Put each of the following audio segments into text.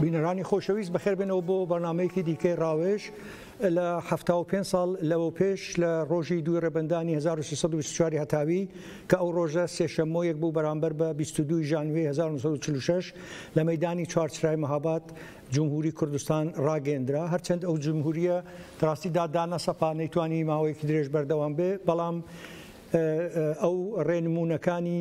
بینەرانی خۆشەویست بەخێربێنەوە بۆ بەرنامەیەکی دیکەی ڕاوێژ لە 75 ساڵ لەوە پێش لە ڕۆژی 2 ڕێبەندانی 1324 هەتاوی کە ئەو ڕۆژە سێشەممۆیەک بوو بەرامبەر بە 22 ژانوێ 1946 لە مەیدانی چوارچرای مەهاباد جمهوری کوردستان ڕاگەیەندرا هەرچەند ئەو جمهوریە ڕاستیدا دانەسەپا نەیتوانی ماوەیەکی درێژ بەردەوام بێ بەڵام ئەو ڕێنمونونەکانی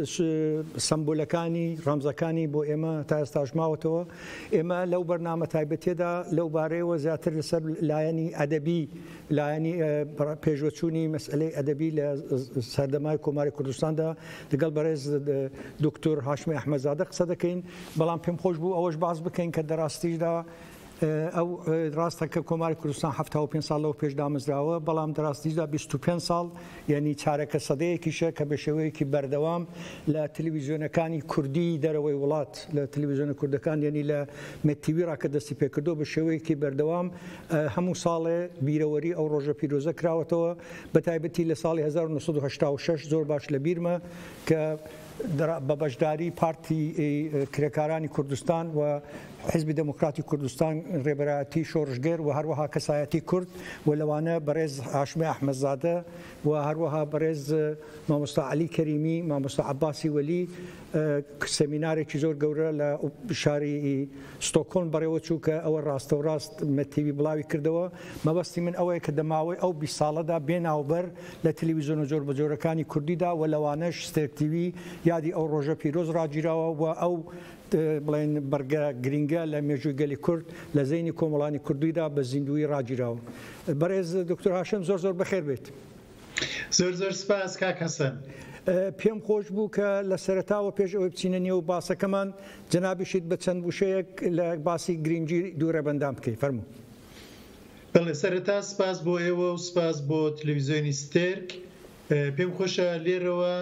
سمبولەکانی ڕەمزەکانی بۆ ئێمە تا ئێستاش ماوەتەوە ئێمە لەو بەرنامە تایبەتێدا لەو بارەیەوە زیاتر لەسەر لایەنی ئەدەبی لایەنی پێشوەچوونی مەسئلەی ئەدەبی لە سەردەمای کۆماری کوردستاندا لەگەڵ بەڕێز دکتۆر هاشمی ئەحمەدزادە قسە دەکەین بەڵام پێم خۆش بوو ئەوەش باس بکەین کە دەڕاستیشدا ئەو ڕاستە کە کۆماری کوردستان 75 ساڵ لەوە پێش دامەزراوە بەڵام دەڕاستیدا 25 ساڵ یعنی چارەکە سەدەیەکیشە کە بە شێوەیەکی بەردەوام لە تەلەڤیزیۆنەکانی کوردی دەرەوەی وڵات لە تەلەڤیزیۆنە کوردەکان یعنی لە مێتیوی ڕاکە دەستی پێکردو بە شێوەیەکی بەردەوام هەموو ساڵێ بیرەوەری ئەو ڕۆژە پیرۆزە کراوەتەوە بە تایبەتی لە ساڵی 1986 زۆر باش لە بیرمە کە بە بەشداری پارتی کرێکارانی کوردستان و حزبی دموکراتی کوردستان ڕێبەرایەتی شۆڕژگەر و هەروەها کەسایەتی کورد و لەوانە بەڕێز هاشمی ئەحمەدزادە و هەروەها بەڕێز مامۆستا عەلی کەریمی مامۆستا عەباسی وەلی سەمینارێکی زۆر گەورە لە شاری ستۆکۆلم بەڕێوە چوو کە ئەوە ڕاستە و ڕاست مەتیوی بڵاوی کردەوە مەبەستی من ئەوەیە کە دەماوەی ئەو 20 ساڵەدا بێناوبەر لە تەلەڤیزیۆنە زۆر بە جۆرەکانی کوردیدا و لەوانەش ستێرتیوی یادی ئەو ڕۆژە پیرۆز ڕاگیراوە و ئەو بڵێن بەرگە گرنگە لە مێژووی گەلی کورد لە زەینی کۆمەڵانی کوردیدا بە زیندوی ڕاگیراوە بەڕێز دکتۆر هاشم زۆر بەخێر بێت زۆر سپاس کاک حەسەن پێم خۆش بوو کە لە سەرەتاوە پێش ئەوەی بچینە نێو باسەکەمان جەنابیشیت بە چەند وشەیەک لە باسی گرنگی دوو ڕێبەندان بکەیت فەرموو بەڵێ سەرەتا سپاس بۆ ئێوە و سپاس بۆ تەلەڤیزیۆنی ستێرک پێم خۆشە لێرەوە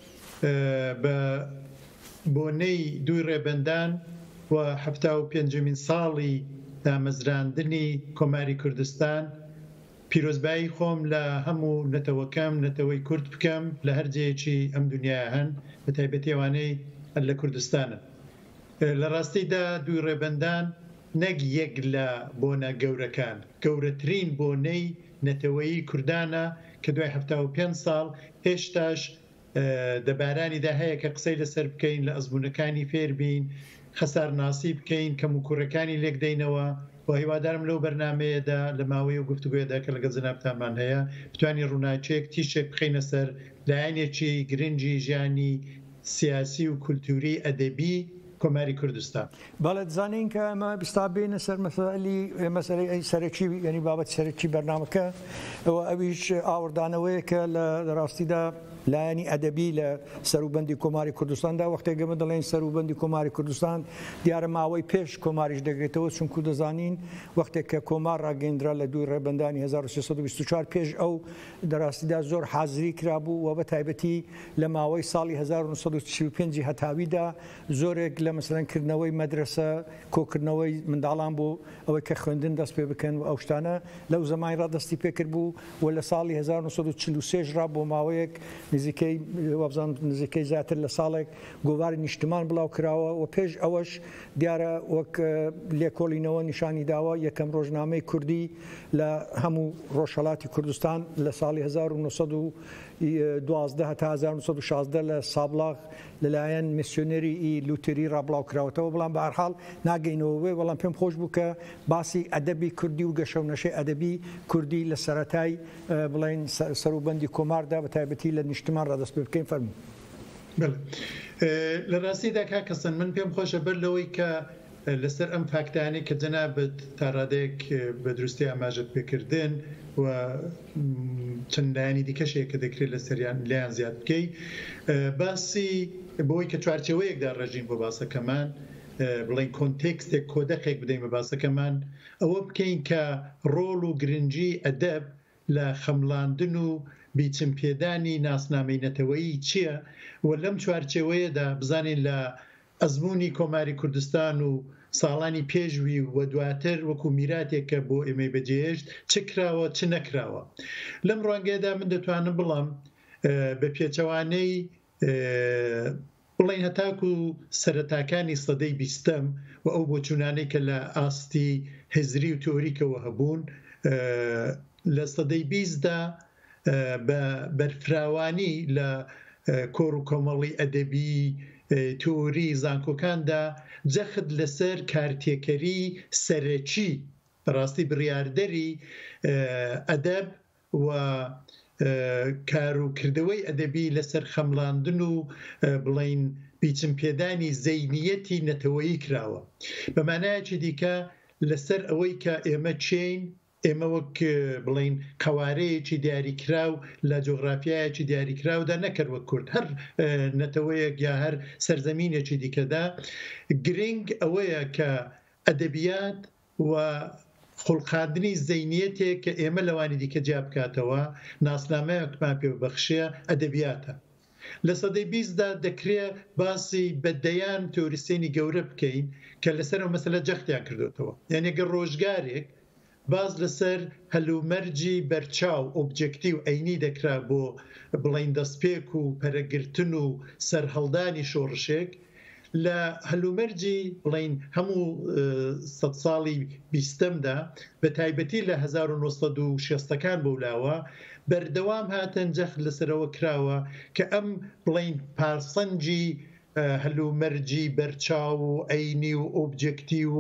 بە بۆنەی دوی ڕێبەندان و 75مین ساڵی دامەزراندنی کۆماری کوردستان پیرۆزبایی خۆم لە هەموو نەتەوەکەم نەتەوەی کورد بکەم لە هەر جێیەکی ئەم دنیای هەن بە تایبەتیوانەی لە کوردستانە لە ڕاستیدا دوی ڕێبەندان نەک یەک لە بۆنە گەورەکان گەورەترین بۆنەی نەتەوەیی کوردانە کە دوای 75 ساڵ هێشتاش دەبارانیدا هەیە کە قسەی لەسەر بکەین لە ئەزمونەکانی فێربین خەسارناسی بکەین کەم و کوڕەکانی لێک دەینەوە و هیوادارم لەو بەرنامەیەدا لە ماوەی و گفتوگوێدا کە لەگەڵ جەنابتانمان هەیە بتوانین ڕووناچێک تیشێک بخەینە سەر لایەنێکی گرنگی ژیانی سیاسی و کولتوری ئەدەبی کۆماری کوردستان بەڵێ دەزانین کە ئەمە بیستا بێنە سەر مەسەلەی سەرەکی ینی بابەت سەرەکی بەرنامەکە ئەوە ئەویش ئاوردانەوەیە کە لە ڕاستیدا لایەنی ئەدەبی لە سەروبەندی کۆماری کوردستاندا وەختێک گەمە دەڵێن سەروبەندی کۆماری کوردستان دیارە ماوەی پێش کۆماریش دەگرێتەوە چونکو دەزانین وەختێک کە کۆمار ڕاگەیەندرا لە دوی ڕێبەندانی 1324 پێش ئەو دەڕاستیدا زۆر حازری کرابوو و بە تایبەتی لە ماوەی ساڵی 1945 هەتاویدا زۆرێک لە مەسەلەنکردنەوەی مەدرسە کۆکردنەوەی منداڵان بۆ ئەوەی کە خوێندن دەست پێ بکەن و ئەو شتانە لەو زەمانی ڕادستی پێکرد بوو و لە ساڵی 1943 را بۆ ماوەیەک نزیکەی زیاتر لە ساڵێک گۆواری نیشتمان بڵاو کراوە و پێش ئەوەش دیارە وەک لێکۆڵینەوە نیشانی داوە یەکەم ڕۆژنامەی کوردی لە هەموو ڕۆژهەڵاتی کوردستان لە ساڵی 1912 تا 1916 لە سابلاغ لەلایەن میسیۆنەری لوتری ڕابڵاو کراوەتەوە بەڵام بە هەر حاڵ ناگەینەوە بەڵام پێم خۆش بوو کە باسی ئەدەبی کوردی و گەشەونەشەی ئەدەبی کوردی لە سەرەتای بڵێن سەروبەندی کۆماردا بە تایبەتی لە نیشتمان ڕادەست پێ بکەین فەرموو لە ڕاستیدا کاک حەسەن من پێم خۆشە بەر لەوەی کە لەسەر ئەم فاکتانی کە جەنابەت تا ڕادەیەک بە دروستی ئاماژەت پێکردن و چەندانی دیکەشەیە کە دەکرێت لە سەریان لیان زیاد بکەی باسی بۆی کە چوارچەوەیەکدا ڕژین بۆ باسەکەمان بڵێن کۆنتێکستێک کۆدەقێک بدەین بە باسەکەمان ئەوە بکەین کە ڕۆڵ و گرنگی ئەدەب لە خەمڵاندن و بیچمپێدانی ناسنامەی نەتەوەیی چییە و لەم چوارچەوەیەدا بزانین لە ئەزمموی کۆماری کوردستان و ساڵانی پێشوی و دواتر وەکو میراتێکە بۆ ئێمەی بەجێهێشت چ کراوە چ نەکراوە لەم ڕوانگەیەدا من دەتوانم بڵام بە پێچەوانەی بڵین هەتاکو سەرەتاکانی سەدەی بیستەم و ئەو بۆچوونانەی کە لە ئاستی هزری و تۆریکەوە هەبوون لە سەدەی بیستدا بە بەرفراوانی لە کۆڕ و کۆمەڵی ئەدەبی تۆری زانکۆکاندا جەخت لەسەر کارتێکەری سەرەکی بەڕاستی بڕیاردەری ئەدەب و کار و کردەوەی ئەدەبی لەسەر خەمڵاندن و بڵین بیچم پێدانی زەینیەتی نەتەوەیی کراوە بەمانایەکی دیکە لەسەر ئەوەی کە ئێمە چین ئێمە وەک بڵین قەوارەیەکی دیاریکراو لە جۆغرافیایەکی دیاریکراودا نەکرد وەک کورد هەر نەتەوەیەک یا هەر سەرزەمینێکی دیکەدا گرنگ ئەوەیە کە ئەدەبیات و خوڵقاندنی زەینیەتێک کە ئێمە لەوانی دیکە جیا بکاتەوە ناسنامەیەکمان پێ ببەخشێ ئەدەبیاتە لە سەدەی بیستدا دەکرێت باسی بەدەیان تۆریستێنی گەورە بکەین کە لەسەر ئەو مەسەلە جەختیان کردوتەوە یعنی ئەگەر ڕۆژگارێک باز لەسەر هەلومەرجی بەرچاو ئۆبجێکتیو ئەینی دەکرا بۆ بڵین دەستپێک و پەرەگرتن و سەرهەڵدانی شۆڕشێک لە هەلومەرجی بڵین هەموو سەد ساڵی بیستەمدا بە تایبەتی لە 1960ەکان بەولاوە بەردەوام هاتن جەخت لەسەرەوە کراوە کە ئەم بڵین پارسەنجی هەلومەرجی بەرچاو و ئەینی و ئۆبجێکتی و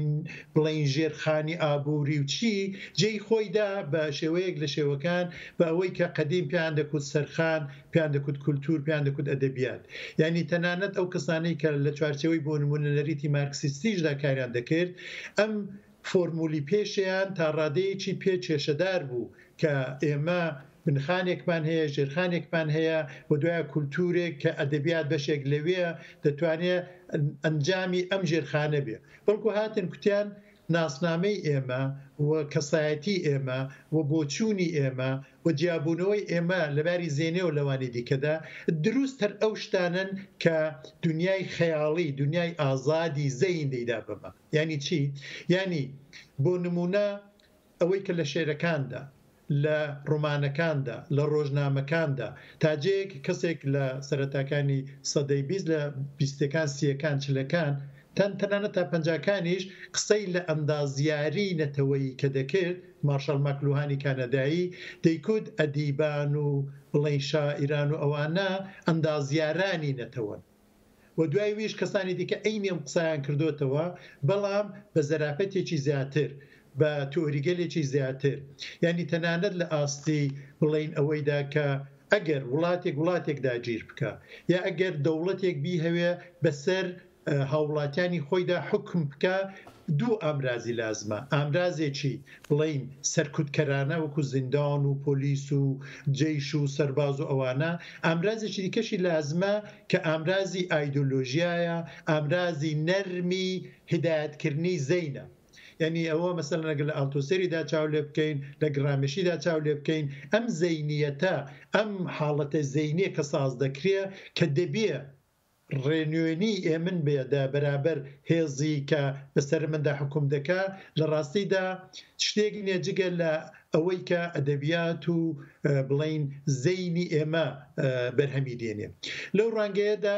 بڵین ژێرخانی ئابووری و چی جێی خۆیدا بە شێوەیەک لە شێوەکان بە ئەوەی کە قەدیم پیان دەکوت سەرخان پیان دەکوت کولتور پیان دەکوت ئەدەبیات یعنی تەنانەت ئەو کەسانەی کە لە چوارچەوەی بۆ نمونە لەریتی مارکسیستیشدا کاریان دەکرد ئەم فۆرمولی پێشیان تا ڕادەیەکی پێ کێشەدار بوو کە ئێمە بنخانێکمان هەیە ژێرخانێکمان هەیە و دوایە کولتورێک کە ئەدەبیات بەشێک لەوێ دەتوانێت ئەنجامی ئەم ژێرخانە بێ بەڵکو هاتن کوتیان ناسنامەی ئێمە و کەسایەتی ئێمە و بۆچوونی ئێمە و جیابوونەوەی ئێمە لەباری زێنێ و لەوانی دیکەدا دروست هەر ئەو شتانن کە دنیای خەیاڵی دنیای ئازادی زەیندەیدا بمە یعنی چی؟ یعنی بۆ نمونە ئەوەی کە لە شێرەکاندا لە ڕۆمانەکاندا لە ڕۆژنامەکاندا تاجەیەک کەسێک لە سەرەتاکانی سەدەی بیست لە بیستەکان سیەکان چلەکان تەنانەت تا پەنجاکانیش قسەی لە ئەندازیاری نەتەوەیی کە دەکرد مارشال مەکلوهانی کانەدایی دەیکوت ئەدیبان و بڵین شاعیران و ئەوانە ئەندازیارانی نەتەوەن و دوای ویش کەسانی دیکە ئەینی ئەم قسەیان کردوتەوە بەڵام بە زەرافەتێکی زیاتر بە تۆریگەلێکی زیاتر یعنی تەنانەت لە ئاستی بڵین ئەوەیدا کە ئەگەر وڵاتێک داگیر بکە یا ئەگەر دەوڵەتێک بیهەوێ بەسەر هاوڵاتیانی خۆیدا حکم بکە دوو ئامرازی لازمە ئامرازێکی بڵین سەرکوتکەرانە وەکو زیندان و پۆلیس و جەیش و سەرباز و ئەوانە ئامرازێکی دیکەشی لازمە کە ئامرازی ئایدۆلۆژیایە ئامرازی نەرمی هدایەتکردنی زەینە یعنی ئەوە مەسەلەن ئەگەر لە ئالتۆسێریدا چاو لێ بکەین لە گرامشیدا چاو لێ بکەین ئەم زەینیەتە ئەم حاڵەتە زەینیە کە ساز دەکرێ کە دەبێ ڕێنوێنی ئێمن بێدا بەرابەر هێزی کە بەسەر مندا حکوم دەکا لە ڕاستیدا شتێکی نێجگە لە ئەوەی کە ئەدەبیات و بڵین زەینی ئێمە بەرهەمی دێنێ لەو ڕانگەیەدا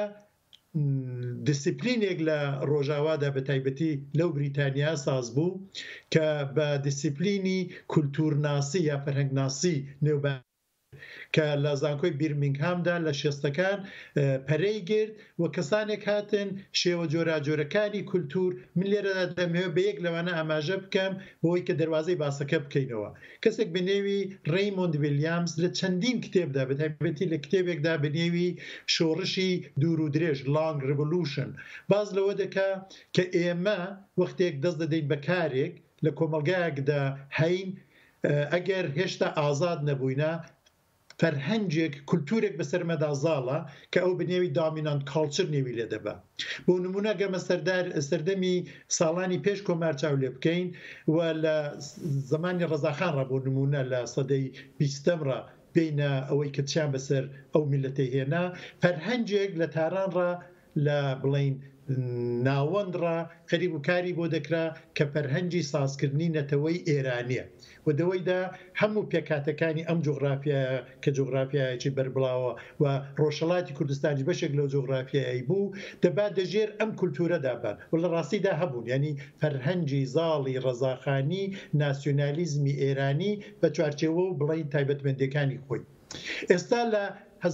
دیسیپلینێک لە ڕۆژاوادا بە تایبەتی لەو بریتانیا ساز بوو کە بە دیسیپلینی کولتورناسی یا فەرهەنگناسی نێوبان کە لە زانکۆی بیرمینگهامدا لە شێستەکان پەرەی گرت و کەسانێک هاتن شێوە جۆراجۆرەکانی کولتور من لێرەدا دەمەوێت بە یەک لەوانە ئاماژە بکەم بۆی کە دەواازەی باسەکە بکەینەوە کەسێک بنێوی ڕەیمۆند ویلیامز لە چەندین کتێبدا بە تایبەتی لە کتێبێکدا بنێوی شۆڕشی دوور و درێژ لانگ ریڤۆلوشن باز لەوە دەکا کە ئێمە وەختێک دەست دەدەین بە کارێک لە کۆمەلگایەکدا هەین ئەگەر هێشتا ئازاد نەبووینە فەرهەنگێک کولتورێک بەسەرمەدا زاڵە کە ئەو بنێوی دامینانت کاڵچر نێوی لێ دەبە بۆ نمونە گەمە سەردەمی ساڵانی پێش کۆمارچاو لێ بکەین و لە زمانی ڕەزاخانڕە بۆ نمونە لە سەدەی بیستەمڕە بینە ئەوەی کە چیان بەسەر ئەو میلەتەی هێنا فەرهەنگێک لە تارانڕە لە بڵین ناوەندڕە خەریب و کاری بۆ دەکرا کە فەرهەنگی سازکردنی نەتەوەی ئێرانیە و دەوەیدا هەموو پێکاتەکانی ئەم جغرافیایە کە جغرافیایەکی بەربڵاوە و ڕۆژهەڵاتی کوردستانی بەشێک لەو جغرافیایی بوو دەبات دەژێر ئەم کولتورەدا بان و لە ڕاستیدا هەبوون ینی فەرهەنگی زاڵی ڕەزاخانی ناسیۆنالیزمی ئێرانی بە چوارچێوە و بڵین تایبەتمەندەکانی خۆی ئێستا لە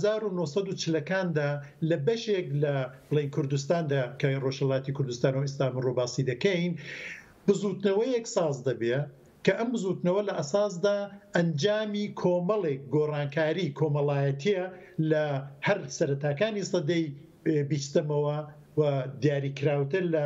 1940کاندا لە بەشێک لە بڵین کوردستاندا کە ڕۆژهەڵاتی کوردستان و ئێستا ڕۆباسی دەکەین بزوتنەوەیەک ساز دەبێت کە ئەم بزوتنەوە لە ئەساسدا ئەنجامی کۆمەڵێک گۆڕانکاری کۆمەڵایەتیە لە هەر سەرەتاکانی سەدەی بیستەمەوە و دیاریکراوتر لە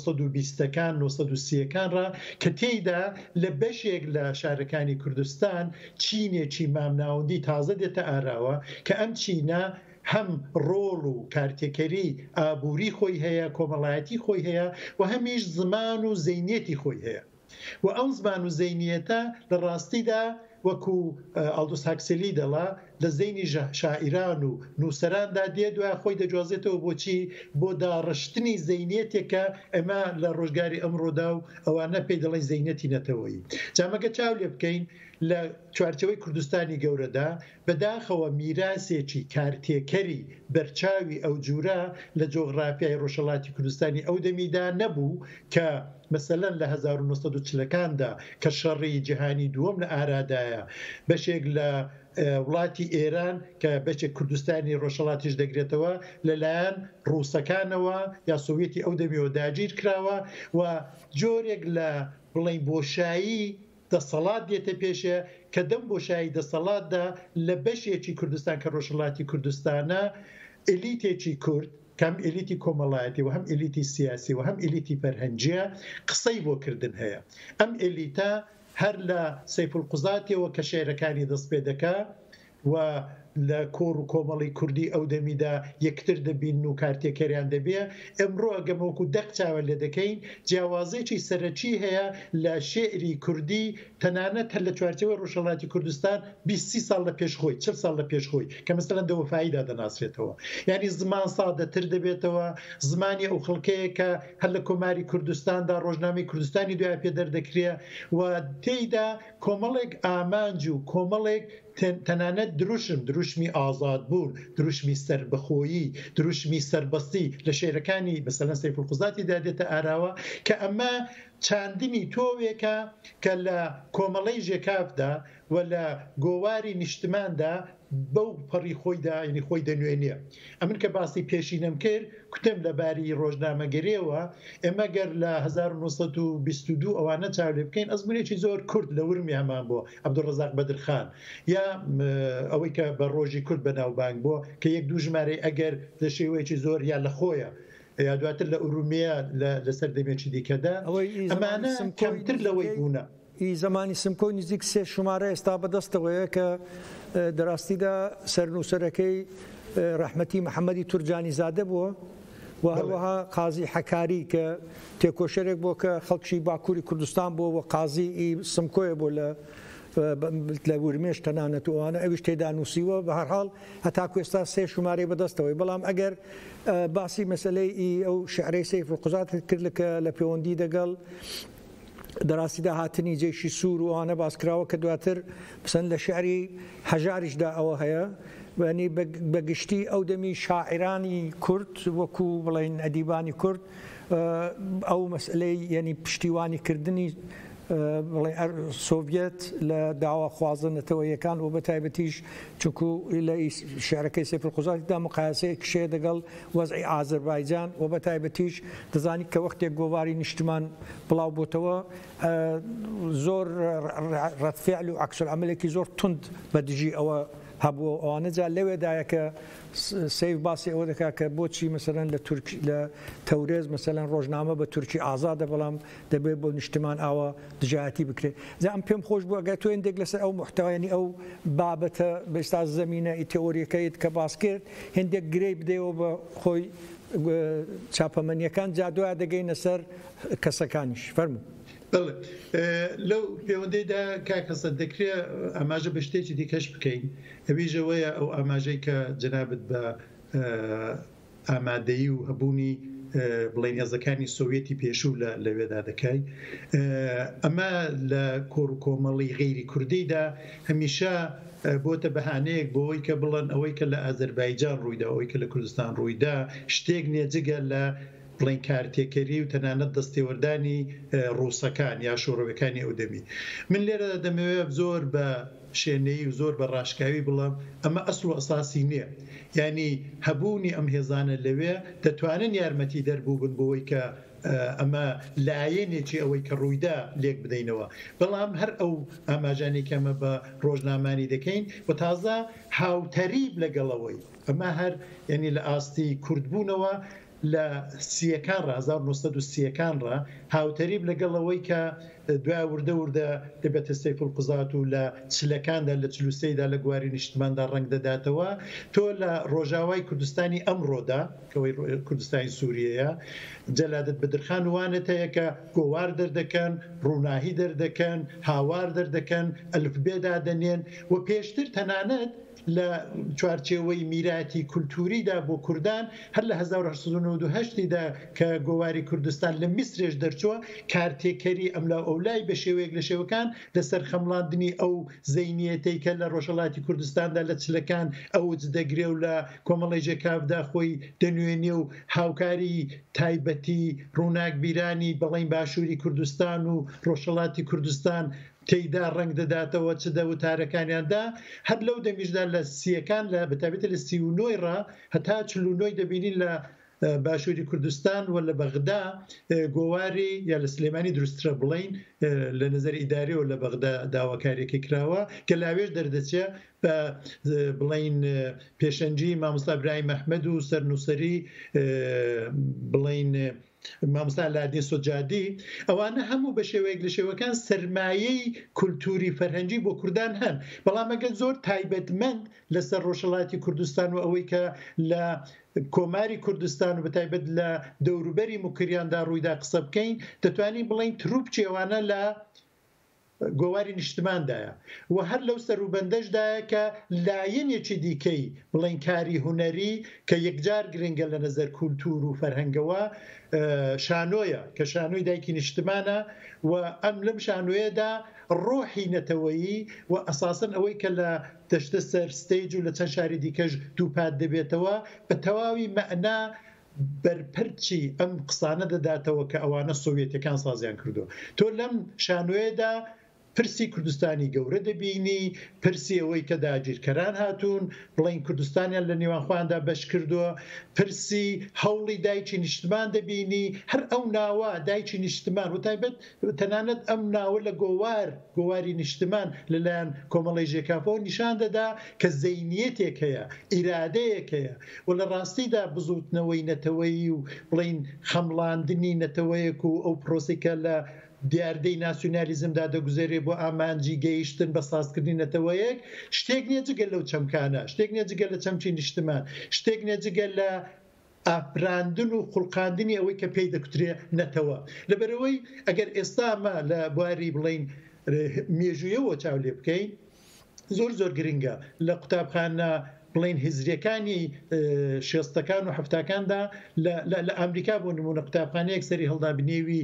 1920کان 1930کانڕ کە تێیدا لە بەشێک لە شارەکانی کوردستان چینێکی مامناوەندی تازە دێتە ئاراوە کە ئەم چینە هەم ڕۆڵ و کارتێکەری ئابووری خۆی هەیە کۆمەڵایەتی خۆی هەیە و هەمیش زمان و زەینێتی خۆی هەیە و ئەم زمان و زەینیەتە لە ڕاستیدا وەکو ئالدۆس هاکسلی دەڵا لە زەینی شاعیران و نووسەراندا دێ دوای خۆی دەجوازێتەوە بۆچی بۆ داڕشتنی زەینێتێکە ئەمە لە ڕۆژگاری ئەمڕۆدا و ئەوانە پێی دەڵێن زەینەتی نەتەوەیی جامەگە چاو لێ بکەین لە چوارچەوەی کوردستانی گەورەدا بەداخەوە میراسێکی کارتێکەری بەرچاوی ئەو جوورە لە جۆغرافیای ڕۆژهەڵاتی کوردستانی ئەو دەمیدا نەبوو کە مەسەلەن لە 1940کاندا کە شەڕی جیهانی دووەم لە ئارادایە بەشێک لە وڵاتی ئێران کە بەشێک کوردستانی ڕۆژهەڵاتیش دەگرێتەوە لەلایەن ڕووسەکانەوە یا سۆڤێتی ئەو دەمیەوە داگیر کراوە و جۆرێک لە بڵین بۆشایی دەسەڵات دێتە پێشێ کە دەم بۆشایی دەسەڵاتدا لە بەشێکی کوردستان کە ڕۆژهەڵاتی کوردستانە ئەلیتێکی کورد کەم ئەلیتی کۆمەڵایەتی و هەم ئەلیتی سیاسی و هەم ئەلیتی فەرهەنگیە قسەی بۆ کردن هەیە ئەم ئەلیتە هەر لە سەیفولقوزاتیەوە کە شێعرەکانی دەست پێ دەکا و لە کۆڕ و کۆمەڵی کوردی ئەو دەمیدا یەکتر دەبین و کارتێکەریان دەبێ ئەمڕۆ ئەگەمەوەکو دەقچاوە لێ دەکەین جیاوازێکی سەرەکی هەیە لە شێعری کوردی تەنانەت هەر لە چوارچەوەی ڕۆژهەڵاتی کوردستان 20 ساڵ لە پێشخۆی 40 ساڵ لە پێشخۆی کە مەسەلەن دەوەفاییدا دەناسرێتەوە یعنی زمان سادەتر دەبێتەوە زمانی ئەو خەڵکەیە کە هەر لە کۆماری کوردستاندا ڕۆژنامەی کوردستانی دوای پێ دەردەکرێ و تێیدا کۆمەڵێک ئامانج و کۆمەڵێک تەنانەت دروشمی ئازاد بوون دروشمی سەربەخۆیی دروشمی سەربەستی لە شێعرەکانی مەسەلەن سەیفولقوزاتی دادێتە ئاراوە کە ئەمە چاندنی تۆوێکە کە لە کۆمەڵەی ژێکافدا و لە گۆواری نیشتماندا بەو پەڕی خۆیدا ینی خۆی دەنوێنێ ئەمن کە باسی پێشینەم کرد کوتم لەباری ڕۆژنامەگەرێەوە ئێمە گەر لە 1922 ئەوانە چاو لێ بکەین ئەزمونێکی زۆر کورد لە ورمی هەمان بۆ عەبدوڕەزاق بەدرخان یا ئەوەی کە بە ڕۆژی کورد بەناوبانگ بۆ کە یەک دوو ژمارەی ئەگەر لە شێوەیەکی زۆر یا لە خۆیە یا دواتر لە ئورومیە لەسەر دەمێکی دیکەدا ئەمانە کەمتر لەوەی بوونە زمانی سمکۆ نزیک سێ شمارە ئێستا بەدەستەوەیە کە دەڕاستیدا سەرنووسەرەکەی ڕەحمەتی محەممەدی تورجانی زادە بووە و هەروەها قازی حەکاری کە تێکۆشەرێک بۆ کە خەڵکی باکووری کوردستان بۆ و قازی سمکۆیە بۆ لە ورمێش تەنانەت وانە ئەویش تێدا نووسیوە بە هەرحاڵ هەتاکو ئێستا سێ شمارەی بەدەستەوەی بەڵام ئەگەر باسی مەسلەی ئەو شعرەی سەیفولقوزات کرد لە پەیوەندی دەگەڵ دەڕاستیدا هاتنی جێشی سوور و ئەوانە باسکراوە کە دواتر بسەن لە شعری هەژاریشدا ئەوە هەیە بەنی بەگشتی ئەو دەمی شاعرانی کورد وەکو بڵین ئەدیبانی کورد ئەو مەسئلەی یعنی پشتیوانیکردنی سۆڤێت لە داواخوازنەتەوە یەکان و بە تایبەتیش چونکو لە شعرەکەی سەیفولقوزاتیدا مقایسەیە کشێ دەگەڵ وەزعی ئازەربایجان و بە تایبەتیش دەزانی کە وەختێک گۆواری نیشتمان بڵاو بۆتەوە زۆر ڕەتفعل و عەکسولعەمەلێکی زۆر تند بەدژی ئەوە هەبووە ئەوانە جا لەوێدایە کە سیف باسی ئەوە دەکا کە بۆچی مەسەلەن لە تەورێز مەسەلەن ڕۆژنامە بە تورکی ئازادە بەڵام دەبێت بۆ نیشتمان ئاوە دژایەتی بکرێت جا ئەم پێم خۆش بوو ئەگەر تۆ هێندێک لەسەر ئەو محتەوایانی ئەو بابەتە بەستا زەمینە تێۆریەکەیت کە باس کرد هێندێک گرەی بدەیەوە بە خۆی چاپەمەنیەکان جا دوای دەگەینە سەر کەسەکانیش فەرموو لەو پەیوەندەیدا کاکەسە دەکرێت ئاماژە بە شتێکی دیکەش بکەین ئەویژەوەیە ئەو ئاماژەی کە جەنابەت بە ئامادەیی و هەبوونی بڵێن هێزەکانی سۆڤێتی پێشوو لەوێدا دەکای ئەمە لە کۆڕ و کۆمەڵی غەیری کوردیدا هەمیشە بۆتە بەهانەیەک بۆەوەی کە بڵێن ئەوەی کە لە ئازەربایجان ڕوویدا ئەوەی کە لە کوردستان ڕوویدا شتێک نێجگە لە بڵین کارتێکەری و تەنانەت دەستێوەردانی ڕووسەکان یا شۆڕەوەکانی ئەو دەمی من لێرە دەمەوێت زۆر بە شوێنەی و زۆر بە ڕاشکاوی بڵم ئەمە ئەسڵ و ئەساسی نییە ینی هەبوونی ئەم هێزانە لەوێ دەتوانن یارمەتی دەربوو بن بۆەوەی کە ئەمە لایەنێکی ئەوەی کە ڕوویدا لێک بدەینەوە بەڵام هەر ئەو ئاماژانێک ئەمە بە ڕۆژنامانی دەکەین و تازە هاوتەریب لەگەڵەوەی ئەمە هەر ینی لە ئاستی کوردبوونەوە لە سیەکان ڕ 1930ەکان ڕ هاوتەریب لەگەڵەوەی کە دوای وردە دەبێتە سەیفول قزات و لە چلەکاندا لە چلووسەیدا لە گواری نیشتماندا ڕنگ دەداتەوە تۆ لە ڕۆژاوای کوردستانی ئەمڕۆدا کەوەی کوردستانی سووریەیە جەلادت بەدرخان وانێتەیە کە گۆوار دەردەکەن ڕووناهی دەردەکەن هاوار دەردەکەن ئەلفبێدا دەنێن و پێشتر تەنانەت لە چوارچێوەی میراتی کولتوریدا بۆ کوردان هەر لە 1992دا کە گۆواری کوردستان لە میسرێش دەرچووە کارتێکەری ئەملا ئەولای بە شێوەیەک لە شێوەکان لەسەر خەمڵاندنی ئەو زەینیەتەی کە لە ڕۆژهەڵاتی کوردستاندا لە چلەکان ئەوج دەگرێ و لە کۆمەڵی ژێکافدا خۆی دەنوێنێ و هاوکاری تایبەتی ڕووناک بیرانی بەڵین باشووری کوردستان و ڕۆژهەڵاتی کوردستان تێیدا ڕنگ دەداتەوە چ دەوتارەکانیاندا هەر لەو دەمیشدا لە سیەکان لە بەتابێتە لە 39 ڕ هەتا 49 دەبینین لە باشووری کوردستان و لە بەغدا گۆواری یا لە سلێمانی دروسترە بڵین لە نظر ئیداری و لە بەغدا داواکاریەکە کراوە کە لاوێش دەردەچێ بە بڵین پێشەنجی مامۆستا برای مەحمەد و سەرنووسەری بڵین مامۆستا لادین سۆجادی ئەوانە هەموو بە شێوەیەک لە شێوەکان سەرمایەی کولتوری فەرهەنگی بۆ کوردان هەن بەڵام ئەگەر زۆر تایبەتمەند لەسەر ڕۆژهەڵاتی کوردستان و ئەوەی کە لە کۆماری کوردستان و بەتایبەت لە دەوروبەری موکریاندا ڕوویدا قسە بکەین دەتوانین بڵین تروپچی ئەوانە لە گۆواری نیشتماندایە و هەر لەو سەروبەندەشدایە کە لایەنێکی دیکەی بڵین کاری هونەری کە یەکجار گرنگە لە نەزەر کولتور و فەرهەنگەوە شانۆیە کە شانۆی دایکی نیشتمانە و ئەم لەم شانۆیەدا ڕۆحی نەتەوەیی و ئەساسن ئەوەی کە لە دەشتە سەر ستەیج و لە چەند شاری دیکەش دووپات دەبێتەوە بە تەواوی مەعنا بەرپەرچی ئەم قسانە دەداتەوە کە ئەوانە سۆڤێتەکان سازیان کردو تۆ لەم شانۆیەدا پرسی کوردستانی گەورە دەبینی پرسی ئەوەی کە داگیرکەران هاتوون بڵین کوردستانیان لە نێوانخواندا بەش کردووە پرسی هەوڵی دایکی نیشتمان دەبینی هەر ئەو ناوە دایکی نیشتمان و تایبەت تەنانەت ئەم ناوە لە گۆواری نیشتمان لەلایەن کۆمەڵی ژێکافەوە نیشان دەدا کە زەینیەتێک هەیە ئیرادەیەک هەیە و لە ڕاستیدا بزوتنەوەی نەتەوەیی و بڵین خەمڵاندنی نەتەوەیەک و ئەو پرۆسێکە لە دیاردەی ناسیۆنالیزمدا دەگوزێرێ بۆ ئامانجی گەیشتن بە سازکردنی نەتەوەیەک شتێک نییە جگە لەو چەمکانە شتێک نییە جگە لە چەمچی نیشتمان شتێک نییە جگە لە ئاپراندن و خوڵقاندنی ئەوەی کە پێی دەکوترێ نەتەوە لەبەرەوەی ئەگەر ئێستامە لە بواری بڵین مێژوویەوە چاو لێ بکەین زۆر گرنگە لە قوتابخانە بڵین هزریەکانی شێستەکان و هەفتاکاندا لە ئەمریکا بۆ نمونە قوتابخانەیەک سەری هەڵدابنێوی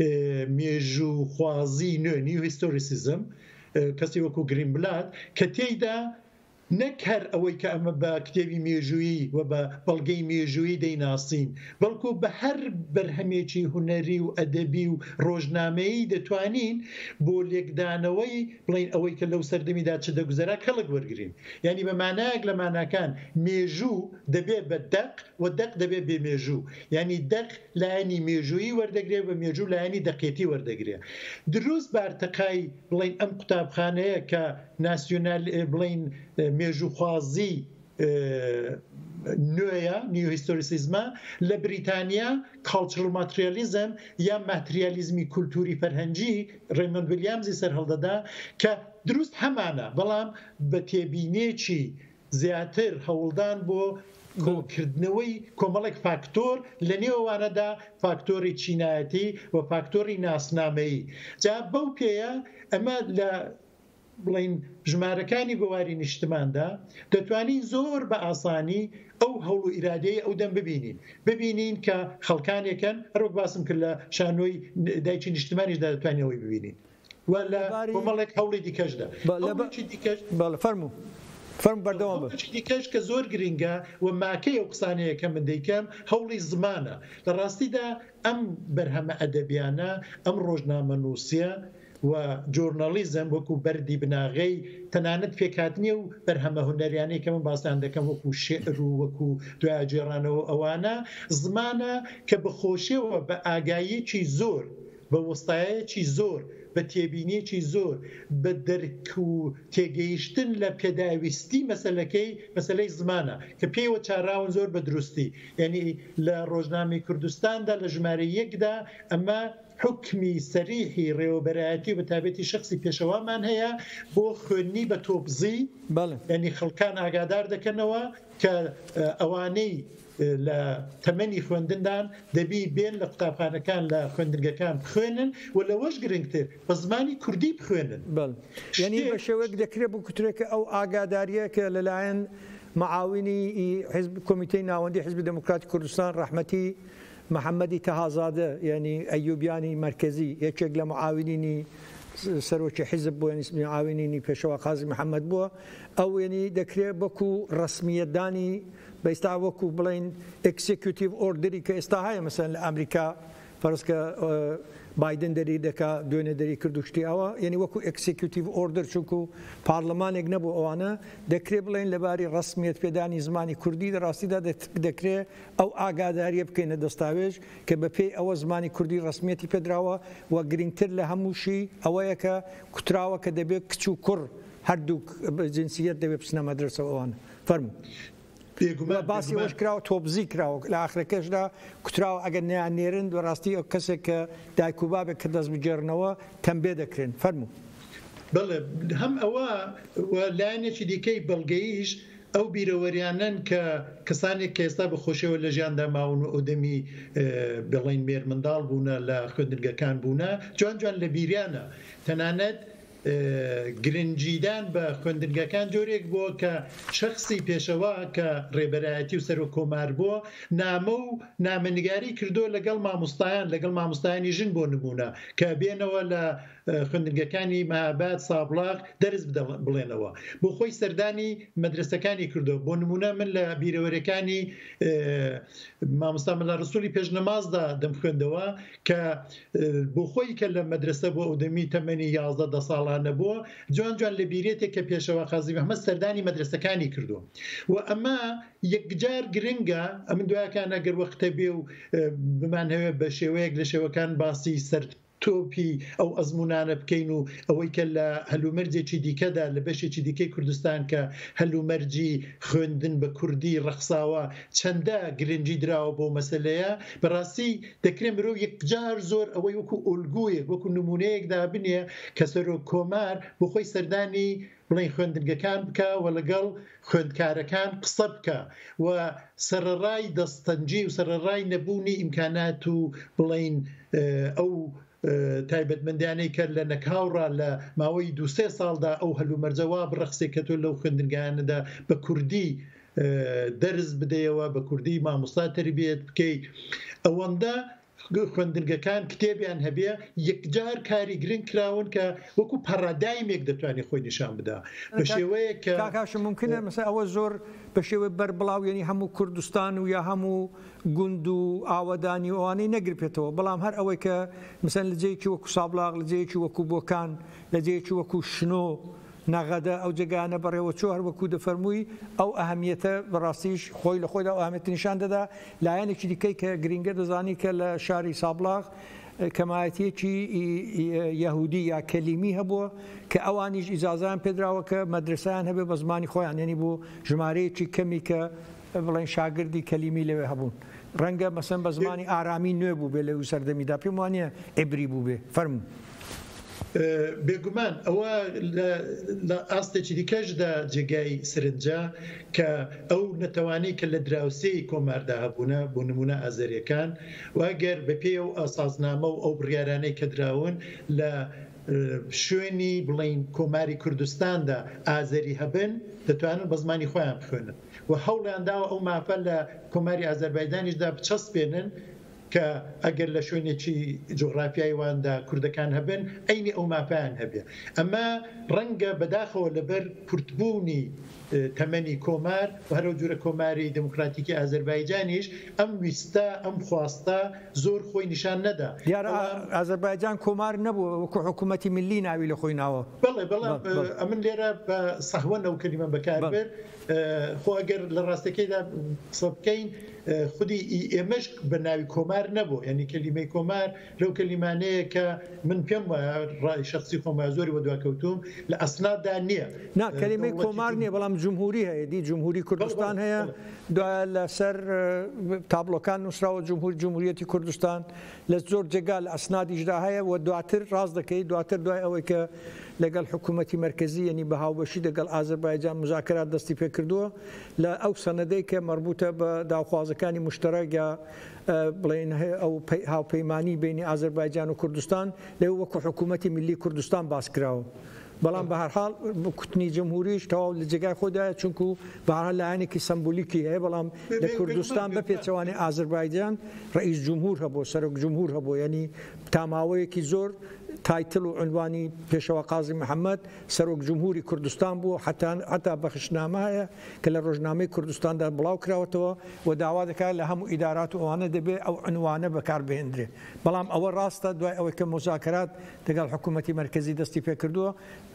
مێژوو خوازی نوێ نیو هیستۆریسیزم کەسی وەکو گرینبلات کە تێیدا نەک هەر ئەوەی کە ئەمە بە کتێبی مێژووی و بە بەڵگەی مێژووی دەیناسین بەڵکو بە هەر بەرهەمێکی هونەری و ئەدەبی و ڕۆژنامەیی دەتوانین بۆ لێکدانەوەی بڵین ئەوەی کە لەو سەردەمیدا چ دەگوزەرا کەڵک وەرگین یعنی بە مانایەک لە ماناکان مێژوو دەبێت بە دەق و دەق دەبێت بێ مێژوو ینی دەق لایەنی مێژووی وەردەگرێت بە مێژوو لایەنی دەقێتی وەردەگرێت دروست بارتەقای بڵین ئەم قوتابخانەیە کە ناسیۆنال بڵین مێژووخوازی نوێیە نیو هیستۆریسیزمە لە بریتانیا کاڵچرل ماتریالیزم یا ماتریالیزمی کولتوری فەرهەنگی ڕێمۆند ویلیامزی سەر هەڵدەدا کە دروست هەمانە بەڵام بە تێبینێکی زیاتر هەوڵدان بۆ کۆکردنەوەی کۆمەڵێک فاکتۆر لە نێوانەدا فاکتۆری چینایەتی و فاکتۆری ناسنامەیی جا بەو پێەیە ئەمە لە بڵین ژمارەکانی بۆواری نیشتماندا دەتوانین زۆر بە ئاسانی ئەو هەوڵ و ئیرادەیە ئەو دەم ببینین کە خەڵکانێکن هەروەک باسم کرد لە شانۆی دایکی نیشتمانیشدا دەتوانینەوەی ببینین و لە کۆمەڵێک هەوڵی دیکەشدا فەرم بەردەوام دیکەش کە زۆر گرنگە و ماکەی ئەو قسانەیە کە من دەیکەم هەوڵی زمانە لە ڕاستیدا ئەم بەرهەمە ئەدەبیانە ئەم ڕۆژنامە نووسیە و جۆرنالیزم وەکو بەردی بناغەی تەنانەت پێکاتنیە و بەرهەمە هونەریانەی کە من باسان دەکەم وەکو شێعر و وەکو دوایجێڕانەوە ئەوانە زمانە کە بەخۆشیەوە بە ئاگاییەکی زۆر بە وەستایەکی زۆر بە تێبینیەکی زۆر بە دەرک و تێگەیشتن لە پێداویستی مەسلەی زمانە کە پێیوە چاراون زۆر بە دروستی یعنی لە ڕۆژنامەی کوردستاندا لە ژمارە یەکدا ئەمە حکمی سەریحی ڕێوەبەرایەتی و بەتابەتی شخصی پێشەوامان هەیە بۆ خوێندنی بە تۆبزی ینی خەڵکان ئاگادار دەکەنەوە کە ئەوانەی لە تەمەنی خوێندندان دەبی بێن لە قوتابخانەکان لە خوێندنگەکان بخوێنن و لەوەش گرنگتر بە زمانی کوردی بخوێنن ینی بە شێوەیەک دەکرێت بۆ کوترێکە ئەو ئاگاداریە کە لەلایەن معاونی کۆمیتەی ناوەندی حزبی دموکراتی کوردستان ڕەحمەتی محەممەدی تەهازادە ینی ئەیوبیانی مرکزی یەکێک لە معاونینی سەرۆکی حیزب بووە معاونینی پێشەوە قازی محەممەد بووە ئەو ینی دەکرێت بەکو ڕسمیەتدانی بەئێستا وەکو بڵین ئەکسیکیوتیڤ ئۆردری کە ئێستا هەیە مەسەن لە ئەمریکا فەرزکە بایدن دەری دەکا دوێنێ دەری کرد و شتی ئەوە یعنی وەکو ئەکسیکیوتیڤ ئۆردر چونکو پارلەمانێک نەبوو ئەوانە دەکرێت بڵێن لەباری ڕسمیەت پێدانی زمانی کوردی لە ڕاستیدا دەکرێت ئەو ئاگاداریە بکەینە دەستاوێژ کە بە پێی ئەوە زمانی کوردی ڕسمیەتی پێدراوە و گرنگتر لە هەمووشی ئەوەیە کە کوتراوە کە دەبێت کچ و کوڕ هەردوو جنسیەت دەبێت بچنە مەدرسەوە ئەوانە فەرموو باسی وەش کراوە تۆبزی کراوە لە ئاخرەکەشدا کوتراوە ئەگەر نیان نێرن و ڕاستی ئەو کەسێک کە دایک و بابێک کە دەست بجێڕنەوە تەمبێ دەکرێن فەرموو بڵێ هەم ئەوە لایەنێکی دیکەی بەڵگەیش ئەو بیرەوەریانن کە کەسانێک کە ئێستا بەخۆشیەوە لە ژیاندا ماون و ئەودەمی بڵین مێر منداڵ بوونە لە خوێندنگەکان بوونە جوان لە بیریانە تەنانەت گرنجیدان بە خوێندنگەکان جۆرێک بووە کە شخصی پێشەوە کە ڕێبەرایەتی و سەر و کۆمار بووە نامە و نامەنگاری کردو لەگەڵ مامۆستایانی ژن بۆ نمونە کە بێنەوە لە خوێندنگەکانی مەهاباد سابلاغ دەرز بڵێنەوە بۆ خۆی سەردانی مەدرسەکانی کردو بۆ نمونە من لە بیرەوەریەکانی مامۆستا مەلا ڕسوولی پێشنەمازدا دەمخوێندەوە کە بۆ خۆی کە لە مەدرسە بۆ ئەودەمی تەمەنی 11 ساڵانە بووە جوان لە بیرێتێک کە پێشەوە قازی محەممەد سەردانی مەدرسەکانی کردو و ئەمە یەکجار گرنگە ئەمن دوایەکان ئەگەر وەختە بێ و بمان هەوێ بە شێوەیەک لە شێوەکان باسی سەر تۆپی ئەو ئەزمونانە بکەین و ئەوەی کە لە هەلومەرجێکی دیکەدا لە بەشێکی دیکەی کوردستان کە هەلومەرجی خوێندن بە کوردی ڕەخساوە چەندە گرنگی دراوە بۆ مەسلەیە بەڕاستی دەکرێت مرۆڤ یەکجار زۆر ئەوەی وەکو ئۆلگویەک وەکو نمونەیەکدا بنێ کە سەر و کۆمار بۆ خۆی سەردانی بڵین خوێندنگەکان بکە و لەگەڵ خوێندکارەکان قسە بکە و سەرڕای دەستەنجی و سەرڕای نەبوونی ئیمکانات و بڵین ئەو تایبەتمەندیانەی کرد لە نەکاوڕا لە ماوەی 2-3 ساڵدا ئەو هەلومەرجەوە بڕەخسێک کە تۆ لەو خوێندنگانەدا بە کوردی دەرز بدەیەوە بە کوردی مامۆستا تەربیەت بکەیت ئەوەندە خوێندنگەکان کتێبیان هەبێ یەکجار کاری گرنگ کراون کە وەکو پەڕادایمێک دەتوانێت خۆی نیشان بدا بە شێوەیە کە کاکاش ممکنە مەسەلا ئەوە زۆر بە شێوەی بەربڵاویێنی هەموو کوردستان و یا هەموو گوند و ئاوەدانی ئەوانەی نەگرپێتەوە بەڵام هەر ئەوەی کە مەسەن لە جێیەکی وەکو سابلاغ لە جێیەکی وەکو بۆکان لە جێیەکی وەکو شنۆ نەغەدە ئەو جگانە بەڕێوە چۆ هەر وەکو دەفەرمووی ئەو ئەهەمیەتە بەڕاستیش خۆی لە خۆیدا ئەهەمیەت نیشان دەدا لایەنێکی دیکەی کە گرنگە دەزانی کە لە شاری سابلاغ کەمایەتێکی یەهودی یا کەلیمی هەبووە کە ئەوانیش ئیجازەیان پێدراوە کە مەدرسەیان هەبێ بە زمانی خۆیان یعنی بۆ ژمارەیەکی کەمی کە بڵێن شاگردی کەلیمی لەوێ هەبوون ڕەنگە مەسەن بە زمانی ئارامی نوێ بوو بێ لەو سەردەمیدا پێم وانە عیبری بوو بێ فەرموو بێگومان ئەوە لە ئاستێکی دیکەشدا جێگای سرنجە کە ئەو نەتەوانەی کە لە دراوسەی کۆماردا هەبوونە بۆ نمونە ئازەریەکان واگەر بەپێ و ئاسازنامە و ئەو بڕیارانەی کە دراون لە شوێنی بڵین کۆماری کوردستاندا ئازەری هەبن دەتوانن بە زمانی خۆیان بخوێنن و هەوڵیان داوە ئەو ماپە لە کۆماری ئازەربایجانیشدا بچەسپێنن کە ئەگەر لە شوێنێکی جغرافیایی واندا کوردەکان هەبن ئەینی ئەو ماپیان هەبێ ئەمە ڕەنگە بەداخەوە لەبەر کورتبوونی تەمەنی کۆمار و هەرو جورە کۆماری دموکراتیکی ئازەربایجانیش ئەم ویستە ئەم خواستە زۆر خۆی نیشان نەدا دیارە ئازەربایجان کۆمار نەبوو وەکو حکوومەتی ملی ناوی لە خۆی ناوە بەڵێ بەڵام ئەمن لێرە بە سەحوە ئەو کەلیمە بەکاربێت خۆ ئەگەر لە ڕاستەکەیدا قسە بکەین خودی ئێمەش بە ناوی کۆمار نەبوو یعنی کەلیمەی کۆمار لەو کەلیمانەیە کە من پێم وایە ڕای شخصی خۆمە زۆری بە دواکەوتوم لە ئەسنادا نییە نا کەلیمەی کۆمار نییە بەڵام جمهوری هەیە دی جمهوری کوردستان هەیە دوایە لەسەر تابلۆکان نووسراوە جمهوریەتی کوردستان لە زۆر جێگا لە ئەسنادیشدا هەیە و دواتر ڕاست دەکەی دواتر دوای ئەوەی کە لەگەڵ حکوومەتی مرکزی ینی بە هاوبەشی دەگەڵ ئازەربایجان مزاکرات دەستی پێ کردووە لە ئەو سەنەدەی کە مربوطە بە داوخوازەکانی مشتەرەک یا بڵێن ئەو هاوپەیمانی بینی ئازەربایجان و کوردستان لێ وەکو حکوومەتی ملی کوردستان باس کراوە بەڵام بە هەرحاڵ کوتنی جمهوریش تەواو لە جێگای خۆدایە چونکو بە هەرحاڵ لایەنێکی سمبولیکی هەیە بەڵام لە کوردستان بە پێچەوانی ئازەربایجان ڕئیس جمهور هەبوو سەرۆک جمهور هەبوو ینی تاماوەیەکی زۆر تایتل و عنوانی پێشەوە قازی محەممەد سەرۆک جمهوری کوردستان بوو حتا بەخشنامە هەیە کە لە ڕۆژنامەی کوردستاندا بڵاو کراوەتەوە و داوا دەکات لە هەموو ئیدارات و ئەوانە دەبێت ئەو عنوانە بەکاربهێنرێ بەڵام ئەوە ڕاستە دوای ئەوەی کە مذاکرات دەگەڵ حکوومەتی مرکزی دەستی پێ کردووە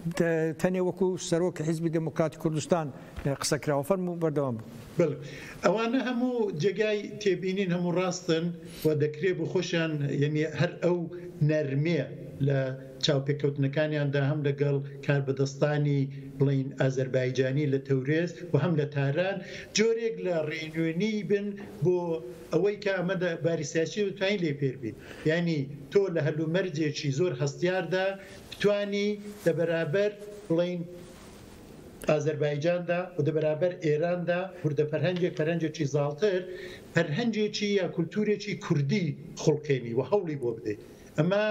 تەنێ وەکو سەرۆکی حیزبی دموکراتی کوردستان قسەکراوە فەرموو بەردەوام بوو ئەوانە هەموو جێگای تێبینین هەموو ڕاستن و دەکرێت بۆ خۆشیان یعنی هەر ئەو نەرمێ لە چاوپێکەوتنەکانیاندا هەم لەگەڵ کاربەدەستانی بڵین ئازەربایجانی لە تەورێز و هەم لە تاران جۆرێک لە ڕێنوێنی بن بۆ ئەوەی کە ئەمەدا باری سیاسی بتوانین لێ پێربین ینی تۆ لە هەلومەرجێکی زۆر هەستیاردا بتوانی دەبەرابەر بڵین ئازەربایجاندا و دەبەرابەر ئێراندا وردە پەرهەنجێکی زاڵتر پەرهەنجێکی یا کولتورێکی کوردی خوڵقێنی و هەوڵی بۆ بدەیت ئەمە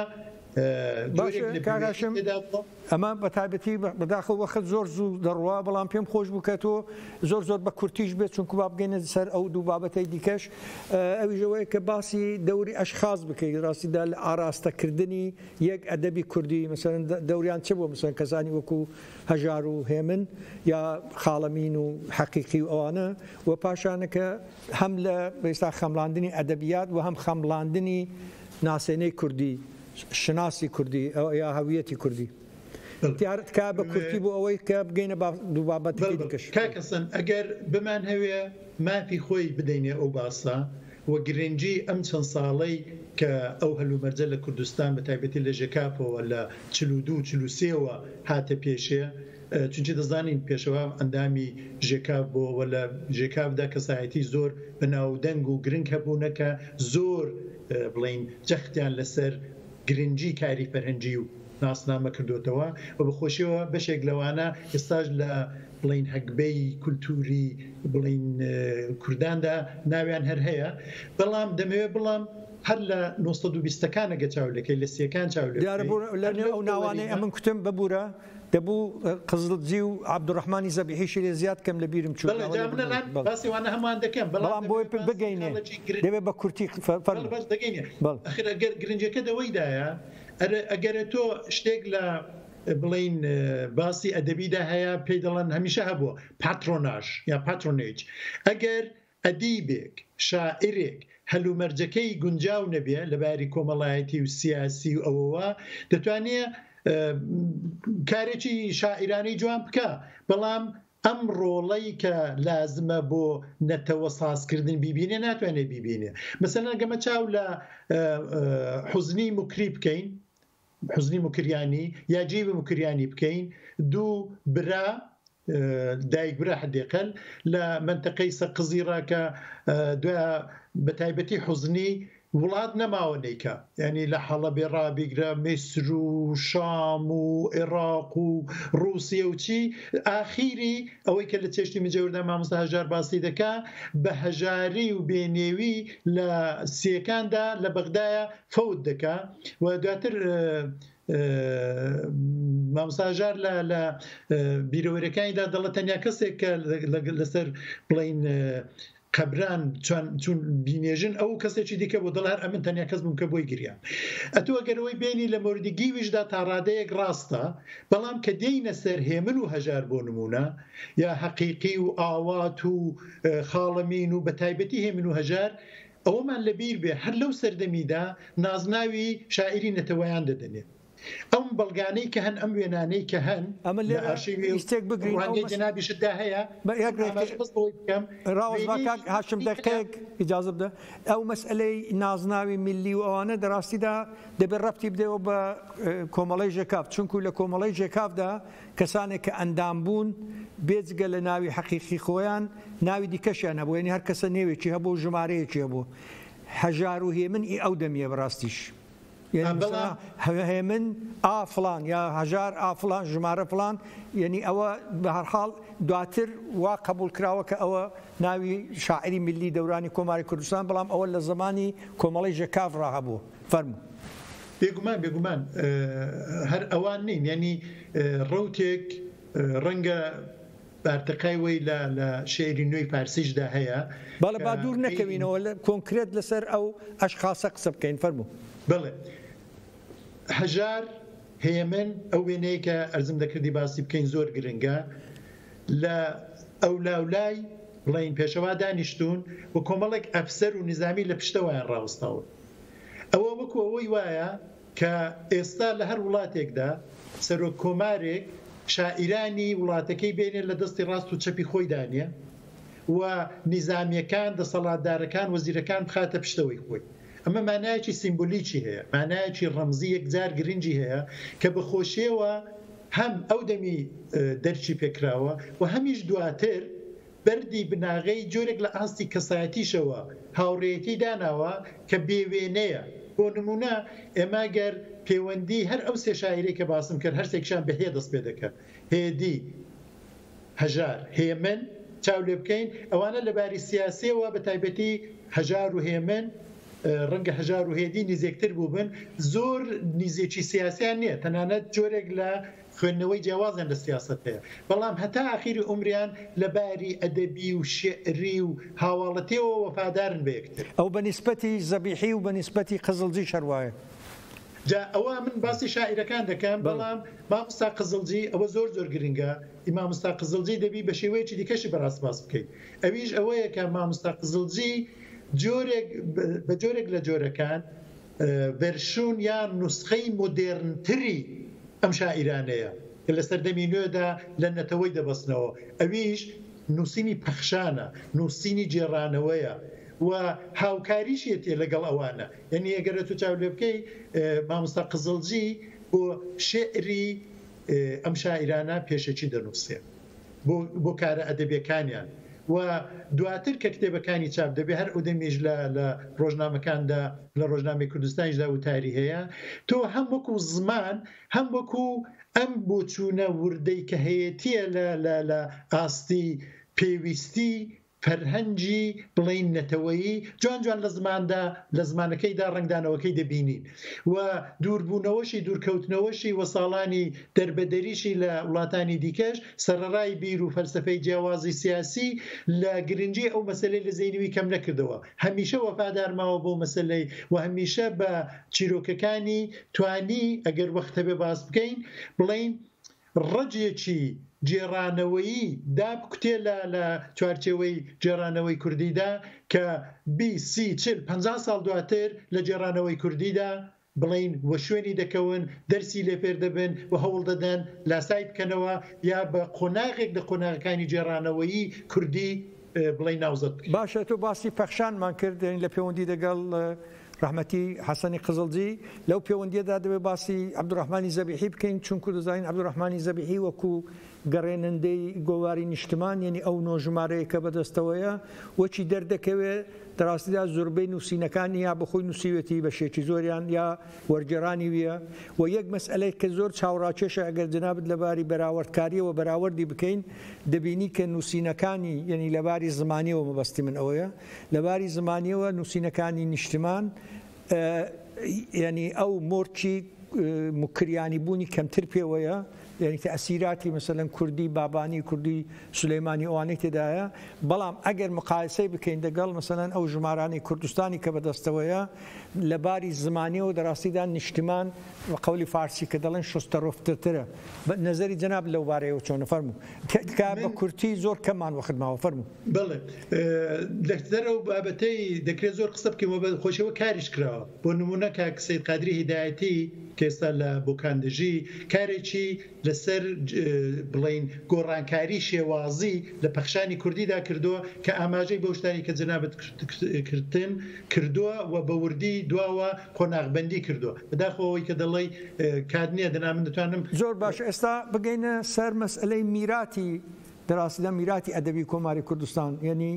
ئەمە بە تایبەتی بەداخە وەخت زۆر زوو دەڕوا بەڵام پێم خۆش بکەتەوە زۆر بە کورتیش بێت چونکو با بگەینە سەر ئەو دوو بابەتەی دیکەش ئەویژەوەی کە باسی دەوری ئەشخاص بکەیت ڕاستیدا لە ئاراستەکردنی یەک ئەدەبی کوردی مەسەرەن دەوریان چ بۆ مەسەرەن کەسانی وەکو هەژار و هێمن یا خاڵەمین و حەقیقی و ئەوانە و پاشانەکە هەم لە ئێستا خەمڵاندنی ئەدەبیات و هەم خەمڵاندنی ناسێنەی کوردی شناسی کوردی یا هەویەتی کوردی دیارەتکە بە کورتی بۆ ئەوەی کە بگەینە دوو بابەتی دیکەش کاکەسن ئەگەر بمان هەوێ مافی خۆی بدەینێ ئەو باسە و گرنگی ئەم چەند ساڵەی کە ئەو هەلومەرجە لە کوردستان بە تایبەتی لە ژێکاپەوە لە 42-43ەوە هاتە پێشێ چونچە دەزانین پێشەوە ئەندامی ژێکاپ بۆ لە ژێکاپدا کەسایەتی زۆر بەناودەنگ و گرنگ هەبوونەکە زۆر بڵین جەختیان لەسەر گرنگی کاری فەرهەنگی و ناسنامە کردوتەوە و بەخۆشیەوە بەشێک لەوانە ئێستاش لە بڵین هەگبەی کولتوری بڵین کورداندا ناویان هەر هەیە بەڵام دەمەوێت بڵام هەر لە 1920ەکانە گە چاولەکەی لە سیەکان چاولەکەی لەنێ ئەو ناوانەی ئەمن کوتم ببوورە دەبوو قزلجی و عەبدوڕەحمانی زەبیحیشی لێ زیاد کەم لە بیرم چوو باسیوانە هەمان دەکەم بەڵام بۆی بگەینێ دەبێت بە کورتی ئەخر گرنجەکە دەوەیدایە ئەگەرە تۆ شتێک لە بڵین باسی ئەدەبیدا هەیە پێی دەڵێن هەمیشە هەبووە پاترۆناژ یا پاترۆنێج ئەگەر ئەدیبێک شاعرێک هەلومەرجەکەی گونجاو نەبێ لەباری کۆمەڵایەتی و سیاسی و ئەوەوە دەتوانێت کارێکی شاعرانی جوان بکە بەڵام ئەم ڕۆڵەی کە لازمە بۆ نەتەوە سازکردن بیبینێ ناتوانێت بیبینێ مەسەلەن گەمە چاو لە حوزنی موکری بکەین حوزنی موکریانی یا جیب موکریانی بکەین دوو برا دایک برا حدێقل لە منتەقەی سەقزیڕا کە دوای بەتایبەتی حوزنی وڵات نەماوە نیکە ینی لە حەڵەبێ ڕابیگرە میسر و شام و عێراق و رووسیە و چی ئاخیری ئەوەی کە لە چێشتی مجەوردا مامۆستا هەژار باسی دەکا بە هەژاری و بێنێوی لە سیەکاندا لە بەغدایە فەوت دەکا و دواتر مامۆستاژار لە بیرەوەریەکانیدا دەڵێت تەنیا کەسێک کە لەسەر بڵین قەبران چون بینێژن ئەو کەسێکی دیکە بۆ دڵار ئەمن تەنیا کەس بووم کە بۆی گریان ئەتو ئەگەرەوەی بینی لە موردی گیویشدا تا ڕادەیەک ڕاستە بەڵام کە دێینە سەر هێمن و هەژار بۆ نمونە یا حەقیقی و ئاوات و خاڵەمین و بە تایبەتی هێمن و هەژار ئەوەمان لەبیر بێ هەر لەو سەردەمیدا نازناوی شاعری نەتەوەیان دەدەنێت ئەم بەڵگانەی کە هەن ئەم وێنانەی کە هەن جنابیشتدا هەیە ڕاوەزماکات هاشم دقیق ئیجازە بدە ئەو مەسئلەی نازناوی میلی و ئەوانە دەڕاستیدا دەبێت ڕەبتی بدەوە بە کۆمەڵی ژێکاف چونکو لە کۆمەڵی ژێکافدا کەسانێک کە ئەندام بوون بێجگە لە ناوی حەقیقی خۆیان ناوی دیکەشیان هەبوو یعنی هەر کەسە نێوێکی هەبوو ژمارەیەکی هەبوو هەژار و هێمن ئەو دەمیە بەڕاستیش هێمن ئافلان یا هەژار ئافلان ژمارە فلان یعنی ئەوە بە هەرحاڵ دواتر وا قبول کراوە کە ئەوە ناوی شاعری میلی دەورانی کۆماری کوردستان بەڵام ئەوە لە زمانی کۆمەڵی ژێکاف ڕاهەبوو فەرموو بێگومان هەر ئەوان نین یعنی ڕوتێک ڕەنگە بارتەقایەوەی لە شێعری نوێی فارسیشدا هەیە بەڵێ با دوور نەکەوینەوە کۆنکرێت لەسەر ئەو ئەشخاسە قسە بکەین فەرموو بڵێ هەژار هێمن ئەو وێنەیە کە ئەرزم دەکردی باسی بکەین زۆر گرنگە لە ئەو لاولای بڵین پێشەوا دانیشتون و کۆمەڵێک ئەفسەر و نظامی لە پشتەوەیان ڕاوستاون ئەوە وەکو ئەوەی وایە کە ئێستا لە هەر وڵاتێکدا سەرۆک کۆمارێک شاعیرانی وڵاتەکەی بێنێت لە دەستی ڕاست و چەپی خۆی دانیە و نیزامیەکان دەسەڵاتدارەکان وەزیرەکان بخاتە پشتەوەی خۆی ئەمە مانایەکی سیمبولیکی هەیە مانایەکی ڕەمزی یەکجار گرنگی هەیە کە بەخۆشیەوە هەم ئەو دەمی دەرچی پێکراوە و هەمیش دواتر بەردی بناغەی جۆرێک لە ئاستی کەسایەتیشەوە هاوڕێتی داناوە کە بێوێنەیە بۆ نمونە ئێمە گەر پەیوەندی هەر ئەو سێ شاعیرەی کە باسم کرد هەرسێکشان بەهێ دەست پێ دەکەن هێدی هەژار هێمن چاو لێ بکەین ئەوانە لەباری سیاسیەوە بە تایبەتی هەژار و هێمن ڕەنگە هەژار و هێدی نزیکتر بوو بن زۆر نزیێکی سیاسیان نییە تەنانەت جۆرێک لە خوێندنەوەی جیاوازیان لە سیاست هەیە بەڵام هەتا ئاخیری عمریان لەباری ئەدەبی و شعری و هاواڵەتیەوە وەفادارن بە یەکتر ئەو بەنسبەتی زەبیحی و بەنسبەتی قزڵجی شەروایە جا ئەوە من باسی شاعیرەکان دەکەم بەڵام مامۆستا قزڵجی ئەوە زۆر گرنگە مامۆستا قزڵجی دەبی بە شێوەیەکی دیکەشی بەڕاست باس بکەیت ئەویش ئەوەیە کە مامۆستا قزڵجی بە جۆرێک لە جۆرەکان ڤەرشۆن یان نوسخەی مۆدێرنتری ئەم شاعیرانەیە کە لە سەردەمی نوێدا لە نەتەوەی دەبەستنەوە ئەویش نووسینی پەخشانە نووسینی جێڕانەوەیە و هاوکاریشیەتێ لەگەڵ ئەوانە یعنی ئەگەرە تو چاو لێ بکەی مامۆستا قزڵجی بۆ شێعری ئەم شاعیرانە پێشەکی دەنووسێ بۆ کارە ئەدەبیەکانیان و دواتر کە کتێبەکانی چاپ دەبێ هەر ئودەمیش لە ڕۆژنامەکاندا لە ڕۆژنامەی کوردستانیشدا وتاری هەیە تۆ هەم وەکو زمان هەم وەکو ئەم بۆچوونە وردەی کە هەیەتیە لە ئاستی پێویستی فەرهەنگی بڵین نەتەوەیی جوان لە زمانەکەیدا ڕنگدانەوەکەی دەبینین و دووربوونەوەشی دوورکەوتنەوەشی وە ساڵانی دەربەدەریشی لە وڵاتانی دیکەش سەرڕای بیر و فەلسفەی جیاوازی سیاسی لە گرنگی ئەو مەسلەی لە زەینوی کەم نەکردەوە هەمیشە وەفادارماوە بۆ مەسلەی و هەمیشە بە چیرۆکەکانی توانی ئەگەر وەختە بێ باس بکەین بڵین ڕەجێکی جێڕانەوەیی دابکوتێ لە چوارچێوەی جێڕانەوەی کوردیدا کە 20-40-50 ساڵ دواتر لە جێڕانەوەی کوردیدا بڵین وە شوێنی دەکەون دەرسی لێپێر دەبن و هەوڵ دەدەن لاسای بکەنەوە یا بە قۆناغێک لە قۆناغەکانی جێڕانەوەیی کوردی بڵین ناوزەت باشە تۆ باسی پەخشانمان کرد لە پەیوەندی دەگەڵ ڕحمەتی حەسەنی قزڵجی لەو پەیوەندیەدا دەبێت باسی عەبدوڕەحمانی زەبیحی بکەین چونکو دەزانین عەبدوڕەحمانی زەبیحی وەکو گەڕێنەندەی گۆواری نیشتمان یعنی ئەو نۆژمارەیە کە بەدەستەوەیە وەچی دەردەکەوێت دەڕاستیدا زۆربەی نووسینەکانی یا بەخۆی نووسیوێتی بە شێکی زۆریان یا وەرگێڕانی ویە و یەک مەسئلەی کە زۆر چاوڕاکێشە ئەگەر جنابت لەباری بەراوردکاریەوە بەراوردی بکەین دەبینی کە نووسینەکانی یعنی لەباری زمانیەوە مەبەستی من ئەوەیە لەباری زمانیەوە نووسینەکانی نیشتمان یعنی ئەو مۆرچی مکریانی بوونی کەمتر پێوەیە یعنی تەسیراتی مثلەن کوردی بابانی کوردی سولەیمانی ئەوانەی تێدایە بەڵام ئەگەر مقایسەی بکەین دەگەڵ مثلەن ئەو ژمارانی کوردستانی کە بەدەستەوەیە لەباری زمانیەوە دەڕاستیدا نیشتمان و قولی فارسی کە دەڵێن شستەڕۆفترترە نەزەری جەناب لەو بارەیەوە چۆنە فەرموو بە کورتی زۆر کەمان وەخت ماوە فەرموو بڵێ لەدەرە و بابەتەی دەکرێت زۆر قسە بکەمەوە بە خۆشەوە کاریش کراوە بۆ نمونە کاک سەید قادری هیدایەتی کە ئێستا لە بۆکاندژی کارێکی لەسەر بڵین گۆڕانکاری شێوازی لە پەخشانی کوردیدا کردووە کە ئاماژەی بەو شتانی کە جەنابەت کردن کردووە و بە وردی دواوە قۆناغبەندی کردووە بەداخەوەی کە دەڵێ کات نییە دەنا من دەتوانم زۆر باش ئێستا بگەینە سەر مەسئلەی میراتی دەڕاستیدا میراتی ئەدەبی کۆماری کوردستان یعنی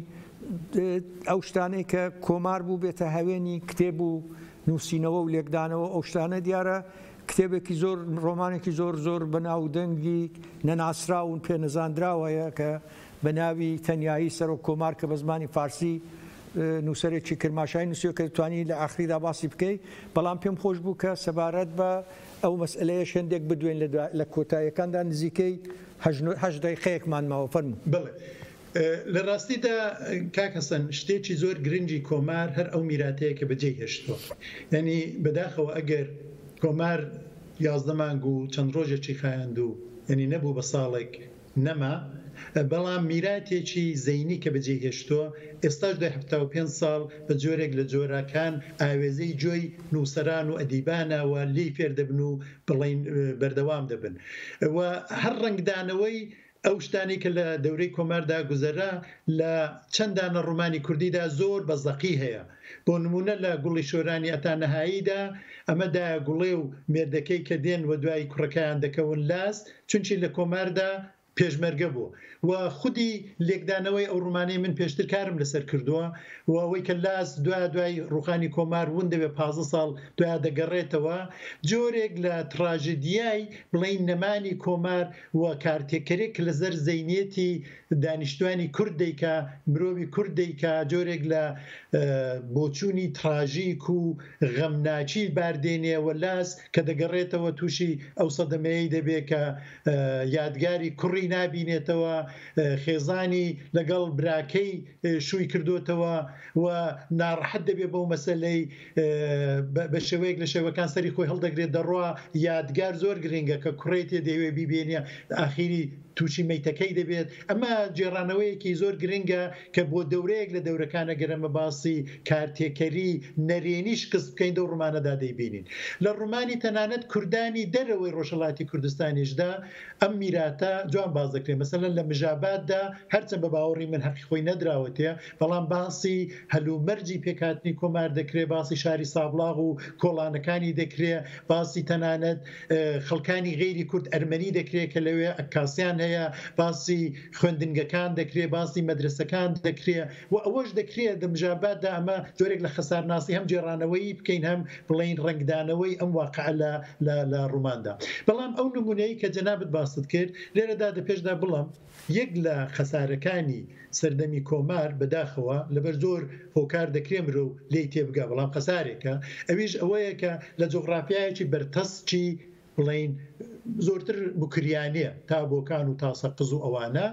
ئەو شتانەی کە کۆمار بوو بێتە هەوێنی کتێب و نووسینەوە و لێکدانەوە ئەو شتانە دیارە کتێبێکی زۆر ڕۆمانێکی زۆر زۆر بەناو دەنگی نەناسراون پێ نەزاندراوەیە کە بە ناوی تەنیایی سەر و کۆمار کە بە زمانی فارسی نووسەرێکی کرماشای نووسیوە کە دەتوانی لە ئاخریدا باسی بکەیت بەڵام پێم خۆش بوو کە سەبارەت بە ئەو مەسئلەیە شەندێک بدوێن لە کۆتاییەکاندا نزیکەی 8 دقیقەیەکمان ماوە فەرموو بڵێ لە ڕاستیدا کاک حەسەن شتێکی زۆر گرنگی کۆمار هەر ئەو میراتەیە کە بەجێ هێشتووە یعنی بەداخەوە ئەگەر کۆمار 11 مانگ و چەند ڕۆژێکی خایاند و ینی نەبوو بە ساڵێک نەما بەڵام میراتێکی زەینی کە بەجێ هێشتووە ئێستاش 75 ساڵ بە جۆرێک لە جۆرەکان ئاوێزەی جۆی نووسەران و ئەدیبانەوە لی فێر دەبن و بڵین بەردەوام دەبن و هەر ڕنگدانەوەی ئەو شتانی کە لە دەورەی کۆماردا گوزەرا لە چەندانە ڕوومانی کوردیدا زۆر بەزەقی هەیە بۆ نمونە لە گوڵی شۆرانی ئەتانەهاییدا ئەمەدا گوڵێ و مێردەکەی کە دێن و دوای کوڕەکەیان دەکەون لاس چونچی لە کۆماردا پێشمەرگە بوو و خودی لێکدانەوەی ئەو ڕوومانەی من پێشتر کارم لەسەر کردووە و ئەوەی کە لاس دوای ڕوخانی کۆمار ون دەبێ 15 ساڵ دوای دەگەڕێتەوە جۆرێک لە تراژدیای بڵین نەمانی کۆمار و کارتێکەرێک لە زەر زەینێتی دانیشتوانی کوردیکە مرۆڤی کوردیکە جۆرێک لە بۆچوونی تراژیک و غەمناچی باردێنێ و لاس کە دەگەڕێتەوە تووشی ئەو سەدەمەیەی دەبێ کە یادگاری کوڕی نابینێتەوە خێزانی لەگەڵ براکەی شووی کردوتەوە و ناڕەحەت دەبێ بەو مەسەلەی بە شێوەیەک لە شێوەکان سەری خۆی هەڵدەگرێت دەڕوا یادگار زۆر گرنگە کە کوڕی تێ دەوێ بیبێنە ئاخیری تووشی مەیتەکەی دەبێت ئەمە جێڕانەوەیەکی زۆر گرنگە کە بۆ دەورەیەک لە دەورەکانە گەرەمە باسی کارتێکەری نەرێنیش کەس بکەین دە ڕوومانەدا دەیبینین لە ڕوومانی تەنانەت کوردانی دەرەوەی ڕۆژهەڵاتی کوردستانیشدا ئەم میراتە جوان باز دەکرێت مەسەلەن لە مژاباددا هەرچەند بە باوەڕی من حەقی خۆی نەدراوەتەیە بەڵام باسی هەلومەرجی پێکهاتنی کۆمار دەکرێت باسی شاری سابلاغ و کۆڵانەکانی دەکرێت باسی تەنانەت خەڵکانی غێری کورد ئەرمەنی دەکرێت کە لەوێ ئەکاسیان هەیە باسی خوێندنگەکان دەکرێت باسی مەدرسەکان دەکرێت و ئەوەش دەکرێت دەمژاباددا ئەمە جۆرێک لە خەسارناسی هەم جێڕانەوەی بکەین هەم بڵین ڕنگدانەوەی ئەم واقع لە ڕووماندا بەڵام ئەو نمونەیە کە جەنابەت باست کرد لێرەدا دەپێشدا بڵم یەک لە خەسارەکانی سەردەمی کۆمار بەداخەوە لەبەر زۆر هۆکار دەکرێ مرۆ لی تێبگا بەڵام خەسارێکە ئەویش ئەوەیە کە لە جۆغرافیایەکی بەرتەسچی بڵین زۆرتر بکریانەیە تا بۆکان و تا سەقز و ئەوانە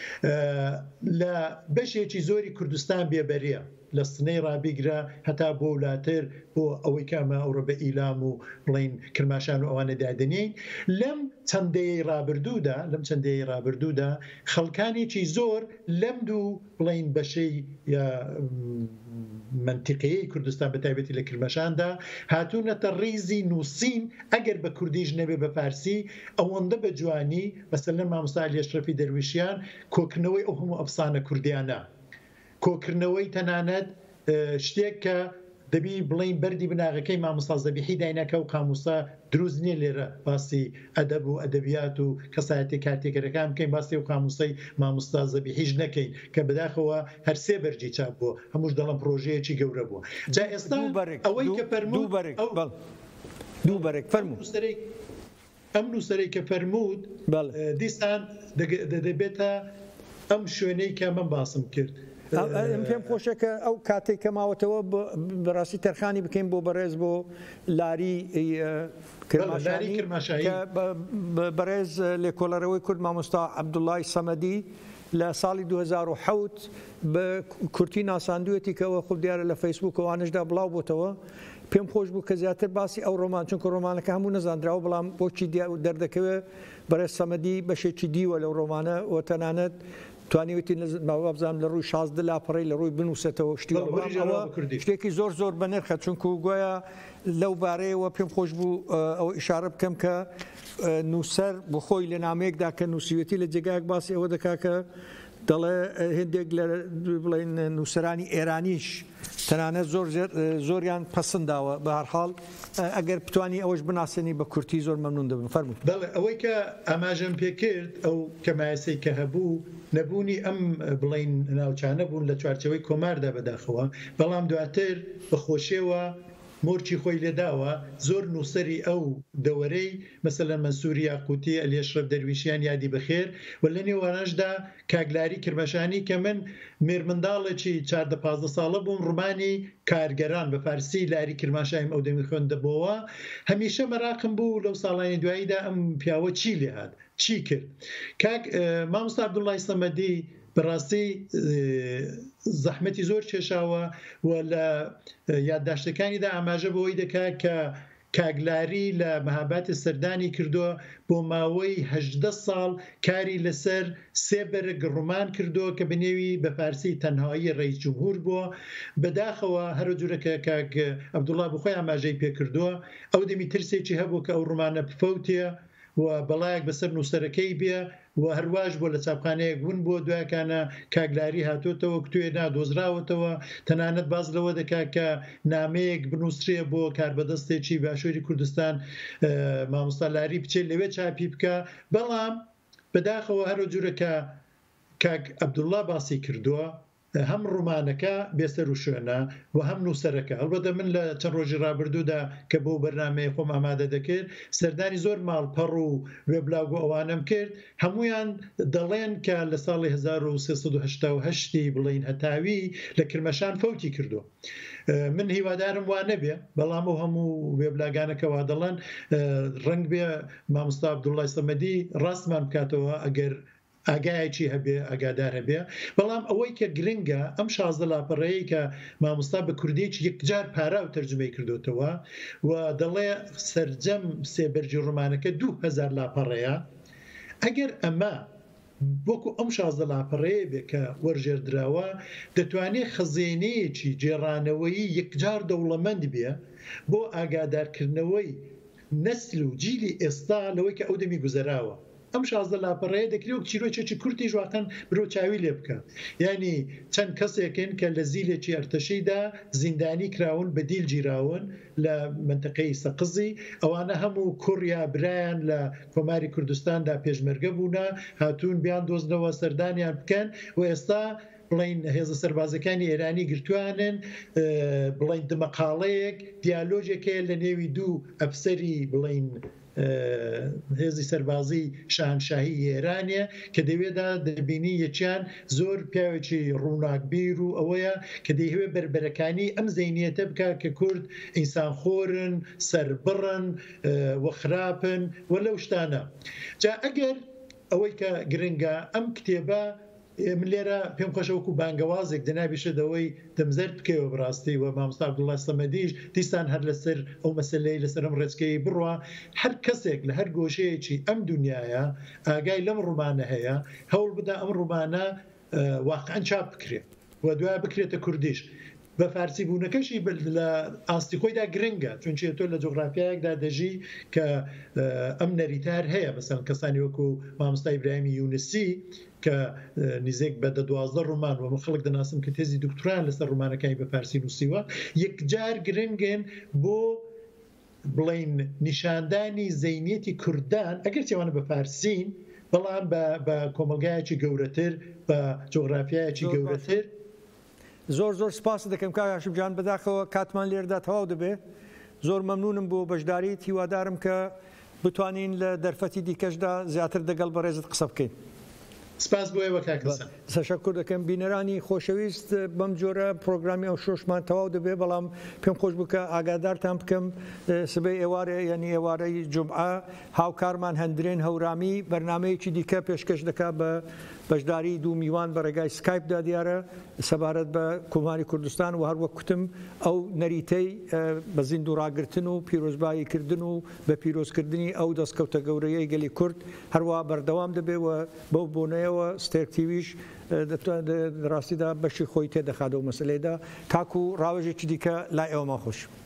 لە بەشێکی زۆری کوردستان بێبەریە لە سنەی ڕابیگرە هەتا بۆ وڵاتر بۆ ئەوەی کامە ئەوڕە بە ئیلام و بڵین کرماشان و ئەوانە دادنین لەم چەندەیە ڕابردوودا خەڵکانێکی زۆر لەم دوو بڵین بەشەی منتیقەیەی کوردستان بە تایبەتی لە کرمەشاندا هاتوونەتە ڕیزی نووسین ئەگەر بە کوردیش نەبێ بە فارسی ئەوەندە بە جوانی مەسەلەن مامۆستا علی ئەشرەفی دەرویشیان کۆکردنەوەی ئەو هەموو ئەفسانە کوردیانە کۆکردنەوەی تەنانەت شتێک کە دەبی بڵین بەردی بناغەکەی مامۆستا زەبیحی داینەکە و قاموسا دروست نییە لێرە باسی ئەدەب و ئەدەبیات و کەسایەتی کارتێکەرەکان بکەین باسی و قاموسەی مامۆستا زەبیحیش نەکەین کە بەداخەوە هەر سێ بەرجی چاپ بووە هەمووش دەڵم پرۆژەیەکی گەورە بووە جا ئێستا ئەوەی کە فەرموود دوو بەرێک فەرموو ئەم نووسەرەی کە فەرموود دیسان دەبێتە ئەم شوێنەی کە من باسم کرد پێم خۆشەکە ئەو کاتێک کە ماوەتەوە بەڕاستی تەرخانی بکەین بۆ بەڕێز بۆ لاری کرماشانی بەڕێز لێکۆڵەرەوەی کورد مامۆستا عەبدوڵڵای سەمەدی لە ساڵی 2007 بە کورتی ناساندوێتی کەەوە خۆ دیارە لە فەیسبووکەوانشدا بڵاو بۆتەوە پێم خۆش بوو کە زیاتر باسی ئەو ڕۆمان چونکە ڕۆمانەکە هەموو نەزانراوە بەڵام بۆچی دەردەکەوێت بەڕێز سەمەدی بەشێکی دیوە لەو ڕۆمانە و تەنانەت توانیوێتی بزانام لە ڕووی 16 لاپەڕی لە ڕووی بنووسێتەوە شتێکی زۆر زۆر بە نرخە چونکە گویا لەو بارەیەوە پێم خۆش بوو ئەو ئیشارە بکەم کە نووسەر بۆ خۆی لە نامەیەکدا کە نووسیوێتی لە جێگایەک باسی ئەوە دەکا کە دەڵێ هێندێک لە بڵێن نووسەرانی ئێرانیش تەنانەت زۆریان پەسەنداوە بە هەرحاڵ ئەگەر بتوانی ئەوەش بناسێنی بە کورتی زۆر مەمنون دەبن فەرمووی. بەڵێ ئەوەی کە ئاماژەم پێکرد ئەو کەمایەسەی کە هەبوو نەبوونی ئەم بڵین ناوچانە بوون لە چوارچەوەی کۆماردا بەداخەوە بەڵام دواتر بەخۆشیەوە مۆرچی خۆی لێداوە زۆر نووسەری ئەو دەوەرەی مەسەلەن مەنسووری یاقوتی ئەلیێشرەف دەرویشیان یادی بەخێر و لە نێوانەشدا کاگلاری کرمەشانی کە من مێرمنداڵێکی 14-15 ساڵە بووم ڕمانی کارگەران بە فارسی لاری کرماشایم ئەو دەمی خوێندەبەوە هەمیشە مەراقم بوو لەو ساڵانی دواییدا ئەم پیاوە چی لێهات چی کرد کاک مامۆستا عەبدوڵڵای سەمەدی بەڕاستی زەحمەتی زۆر کێشاوە و لە یادداشتەکانیدا ئاماژە بەوەی دەکات کە کاگلاری لە مەهاباتی سەردانی کردووە بۆ ماوەی 18 ساڵ کاری لەسەر 3 بەرگ ڕۆمان کردووە کە بنێوی بە فارسی تەنهایی ڕئیس جومهور بووە بەداخەوە هەرە جوورەکە کاک عەبدوڵڵا بخۆی ئاماژەی پێکردووە ئەو دەمی ترسێکی هەبوو کە ئەو ڕۆمانە بفەوتێ و بەڵایەک بەسەر نووسەرەکەی بێ و هەرواش بۆ لە چاپخانەیەک بوون بۆ دوایکانە کاگلاری هاتوۆتەوە کتوێ نادۆزراوەتەوە تەنانەت باز لەوە دەکات کە نامەیەک بنووسێ بۆ کاربەدەستێکی باشووری کوردستان مامۆستا لاری بچێت لەوێ چاپی بکە بەڵام بەداخەوە هەرە جوورەکە کاک عەبدوڵڵا باسی کردووە هەم ڕۆمانەکە بێسەر و شوێنە و هەم نووسەرەکە هەڵبەتە من لە چەند ڕۆژی ڕابردوودا کە بۆ بەرنامەیە خۆم ئامادە دەکرد سەردانی زۆر ماڵپەڕ و وێبلاگ و ئەوانم کرد هەمویان دەڵێن کە لە ساڵی 1388 بڵین هەتاوی لە کرمەشان فەوتی کردو من هیوادارم وانە بێ بەڵام و هەموو وێبلاگانەکە وا دەڵێن ڕەنگ بێ مامۆستا عەبدوڵڵای سەمەدی ڕاستمان بکاتەوە ئەگەر ئاگایەکی هەبێ ئاگادار هەبێ بەڵام ئەوەی کە گرنگە ئەم 16 لاپەڕەیە کە مامۆستا بە کوردیەکی یەکجار پارا و تەرجمەی کردوتەوە و دەڵێ سەرجەم سێبەرجی ڕۆمانەکە 2000 لاپەڕەیە ئەگەر ئەمە بۆکو ئەم 16 لاپەڕەیە بێ کە وەرژێردراوە دەتوانێت خەزێنەیەکی جێڕانەوەیی یەکجار دەوڵەمەند بێ بۆ ئاگادارکردنەوەی نەسل و جیلی ئێستا لەوەی کە ئەو دەمی گوزەراوە ئەم 16 لاپەڕەیە دەکرێت چیرۆکێکی کورتی ژواکەن برۆ چاوی لێ بکە ینی چەند کەسێکن کە لە زیلێکی ئەرتەشیدا زیندانی کراون بە دیل گیراون لە منتەقەی سەقزی ئەوانە هەموو کوڕیا برایان لە کۆماری کوردستاندا پێشمەرگە بوونە هاتوون بیان دۆزنەوە سەردانیان بکەن و ئێستا بڵین هێزە سەربازەکانی ئێرانی گرتوانن بڵین دمەقاڵەیەک دیالۆژێکەیە لە نێوی دوو ئەفسەری بڵین هێزی سەربازی شاهنشاهی ئێرانیە کە دەوێدا دەبینی یەکیان زۆر پیاوێکی ڕووناکبیر و ئەوەیە کە دەیەوێت بربەرەکانی ئەم زەینیەتە بکە کە کورد ئینسانخۆرن سەربڕن وەخراپن و لەو شتانە جا ئەگەر ئەوەی کە گرنگە ئەم کتێبە من لێرە پێم خۆشەوەکو بانگەوازێک دەنابیشەدەوەی دەمزەرد بکەوە بڕاستی و مامۆستا عەبدوڵڵای سەمەدیش دیسان هەر لەسەر ئەو مەسەلەی لەسەر ئەم ڕێچکەی بڕوە هەر کەسێک لە هەر گۆشەیەکی ئەم دنیاە ئاگای لەم ڕۆمانە هەیە هەوڵ بدا ئەم ڕۆمانە واقعەن چاپ بکرێت و دوای بکرێتە کوردیش بە فارسی بوونەکەشی لە ئاستی خۆیدا گرنگە چونچێ تۆ لە جۆگرافیایەکدا دەژی کە ئەم نەریتار هەیە مەسەڵەن کەسانی وەکو مامۆستا ئیبراهیمی یونسی کە نزیک بە 12 ڕۆمان و خەڵک دەناسم کە تێزی دکتۆران لەسەر ڕۆمانەکانی بە فارسی نووسیوە یەکجار گرنگن بۆ بڵین نیشاندانی زەینیەتی کوردان ئەگەر چێوانە بە فارسین بەڵام بە کۆمەلگایەکی گەورەتر بە جۆگرافیایەکی گەورەتر زۆر زۆر سپاس دەکەم کاک هاشم جان بەداخەوە کاتمان لێرەدا تەواو دەبێ زۆر مەمنونم بۆ بەشداریت هیوادارم کە بتوانین لە دەرفەتی دیکەشدا زیاتر دەگەڵ بەڕێزت قسە بکەین سپاس بۆ ئێوە کاکەسان. سەشەکر دەکەم بینەرانی خۆشەویست بەم جۆرە پرۆگرامی ئەو شۆشمان تەواو دەبێ بەڵام پێم خۆش بکە ئاگادارتان بکەم سبەی ئێوارە یعنی ئێوارەی جومعە هاوکارمان هەندرێن هەورامی بەرنمەیەکی دیکە پێشکەش دەکات بە بەشداری دوو میوان بە ڕێگای سکایپدا دیارە سەبارەت بە کۆماری کوردستان و هەروەک کوتم ئەو نەریتەی بە زیندوو ڕاگرتن و پیرۆزباییکردن و بە پیرۆزکردنی ئەو دەستکەوتە گەورەیەی گەلی کورد هەروە بەردەوام دەبێەوە بەو بۆنەیەوە ستێرتیویش ڕاستیدا بەشی خۆی تێدەخاتەوە مەسلەیەدا تاکو ڕاوێژێکی دیکە لای ئێوەمان خۆش.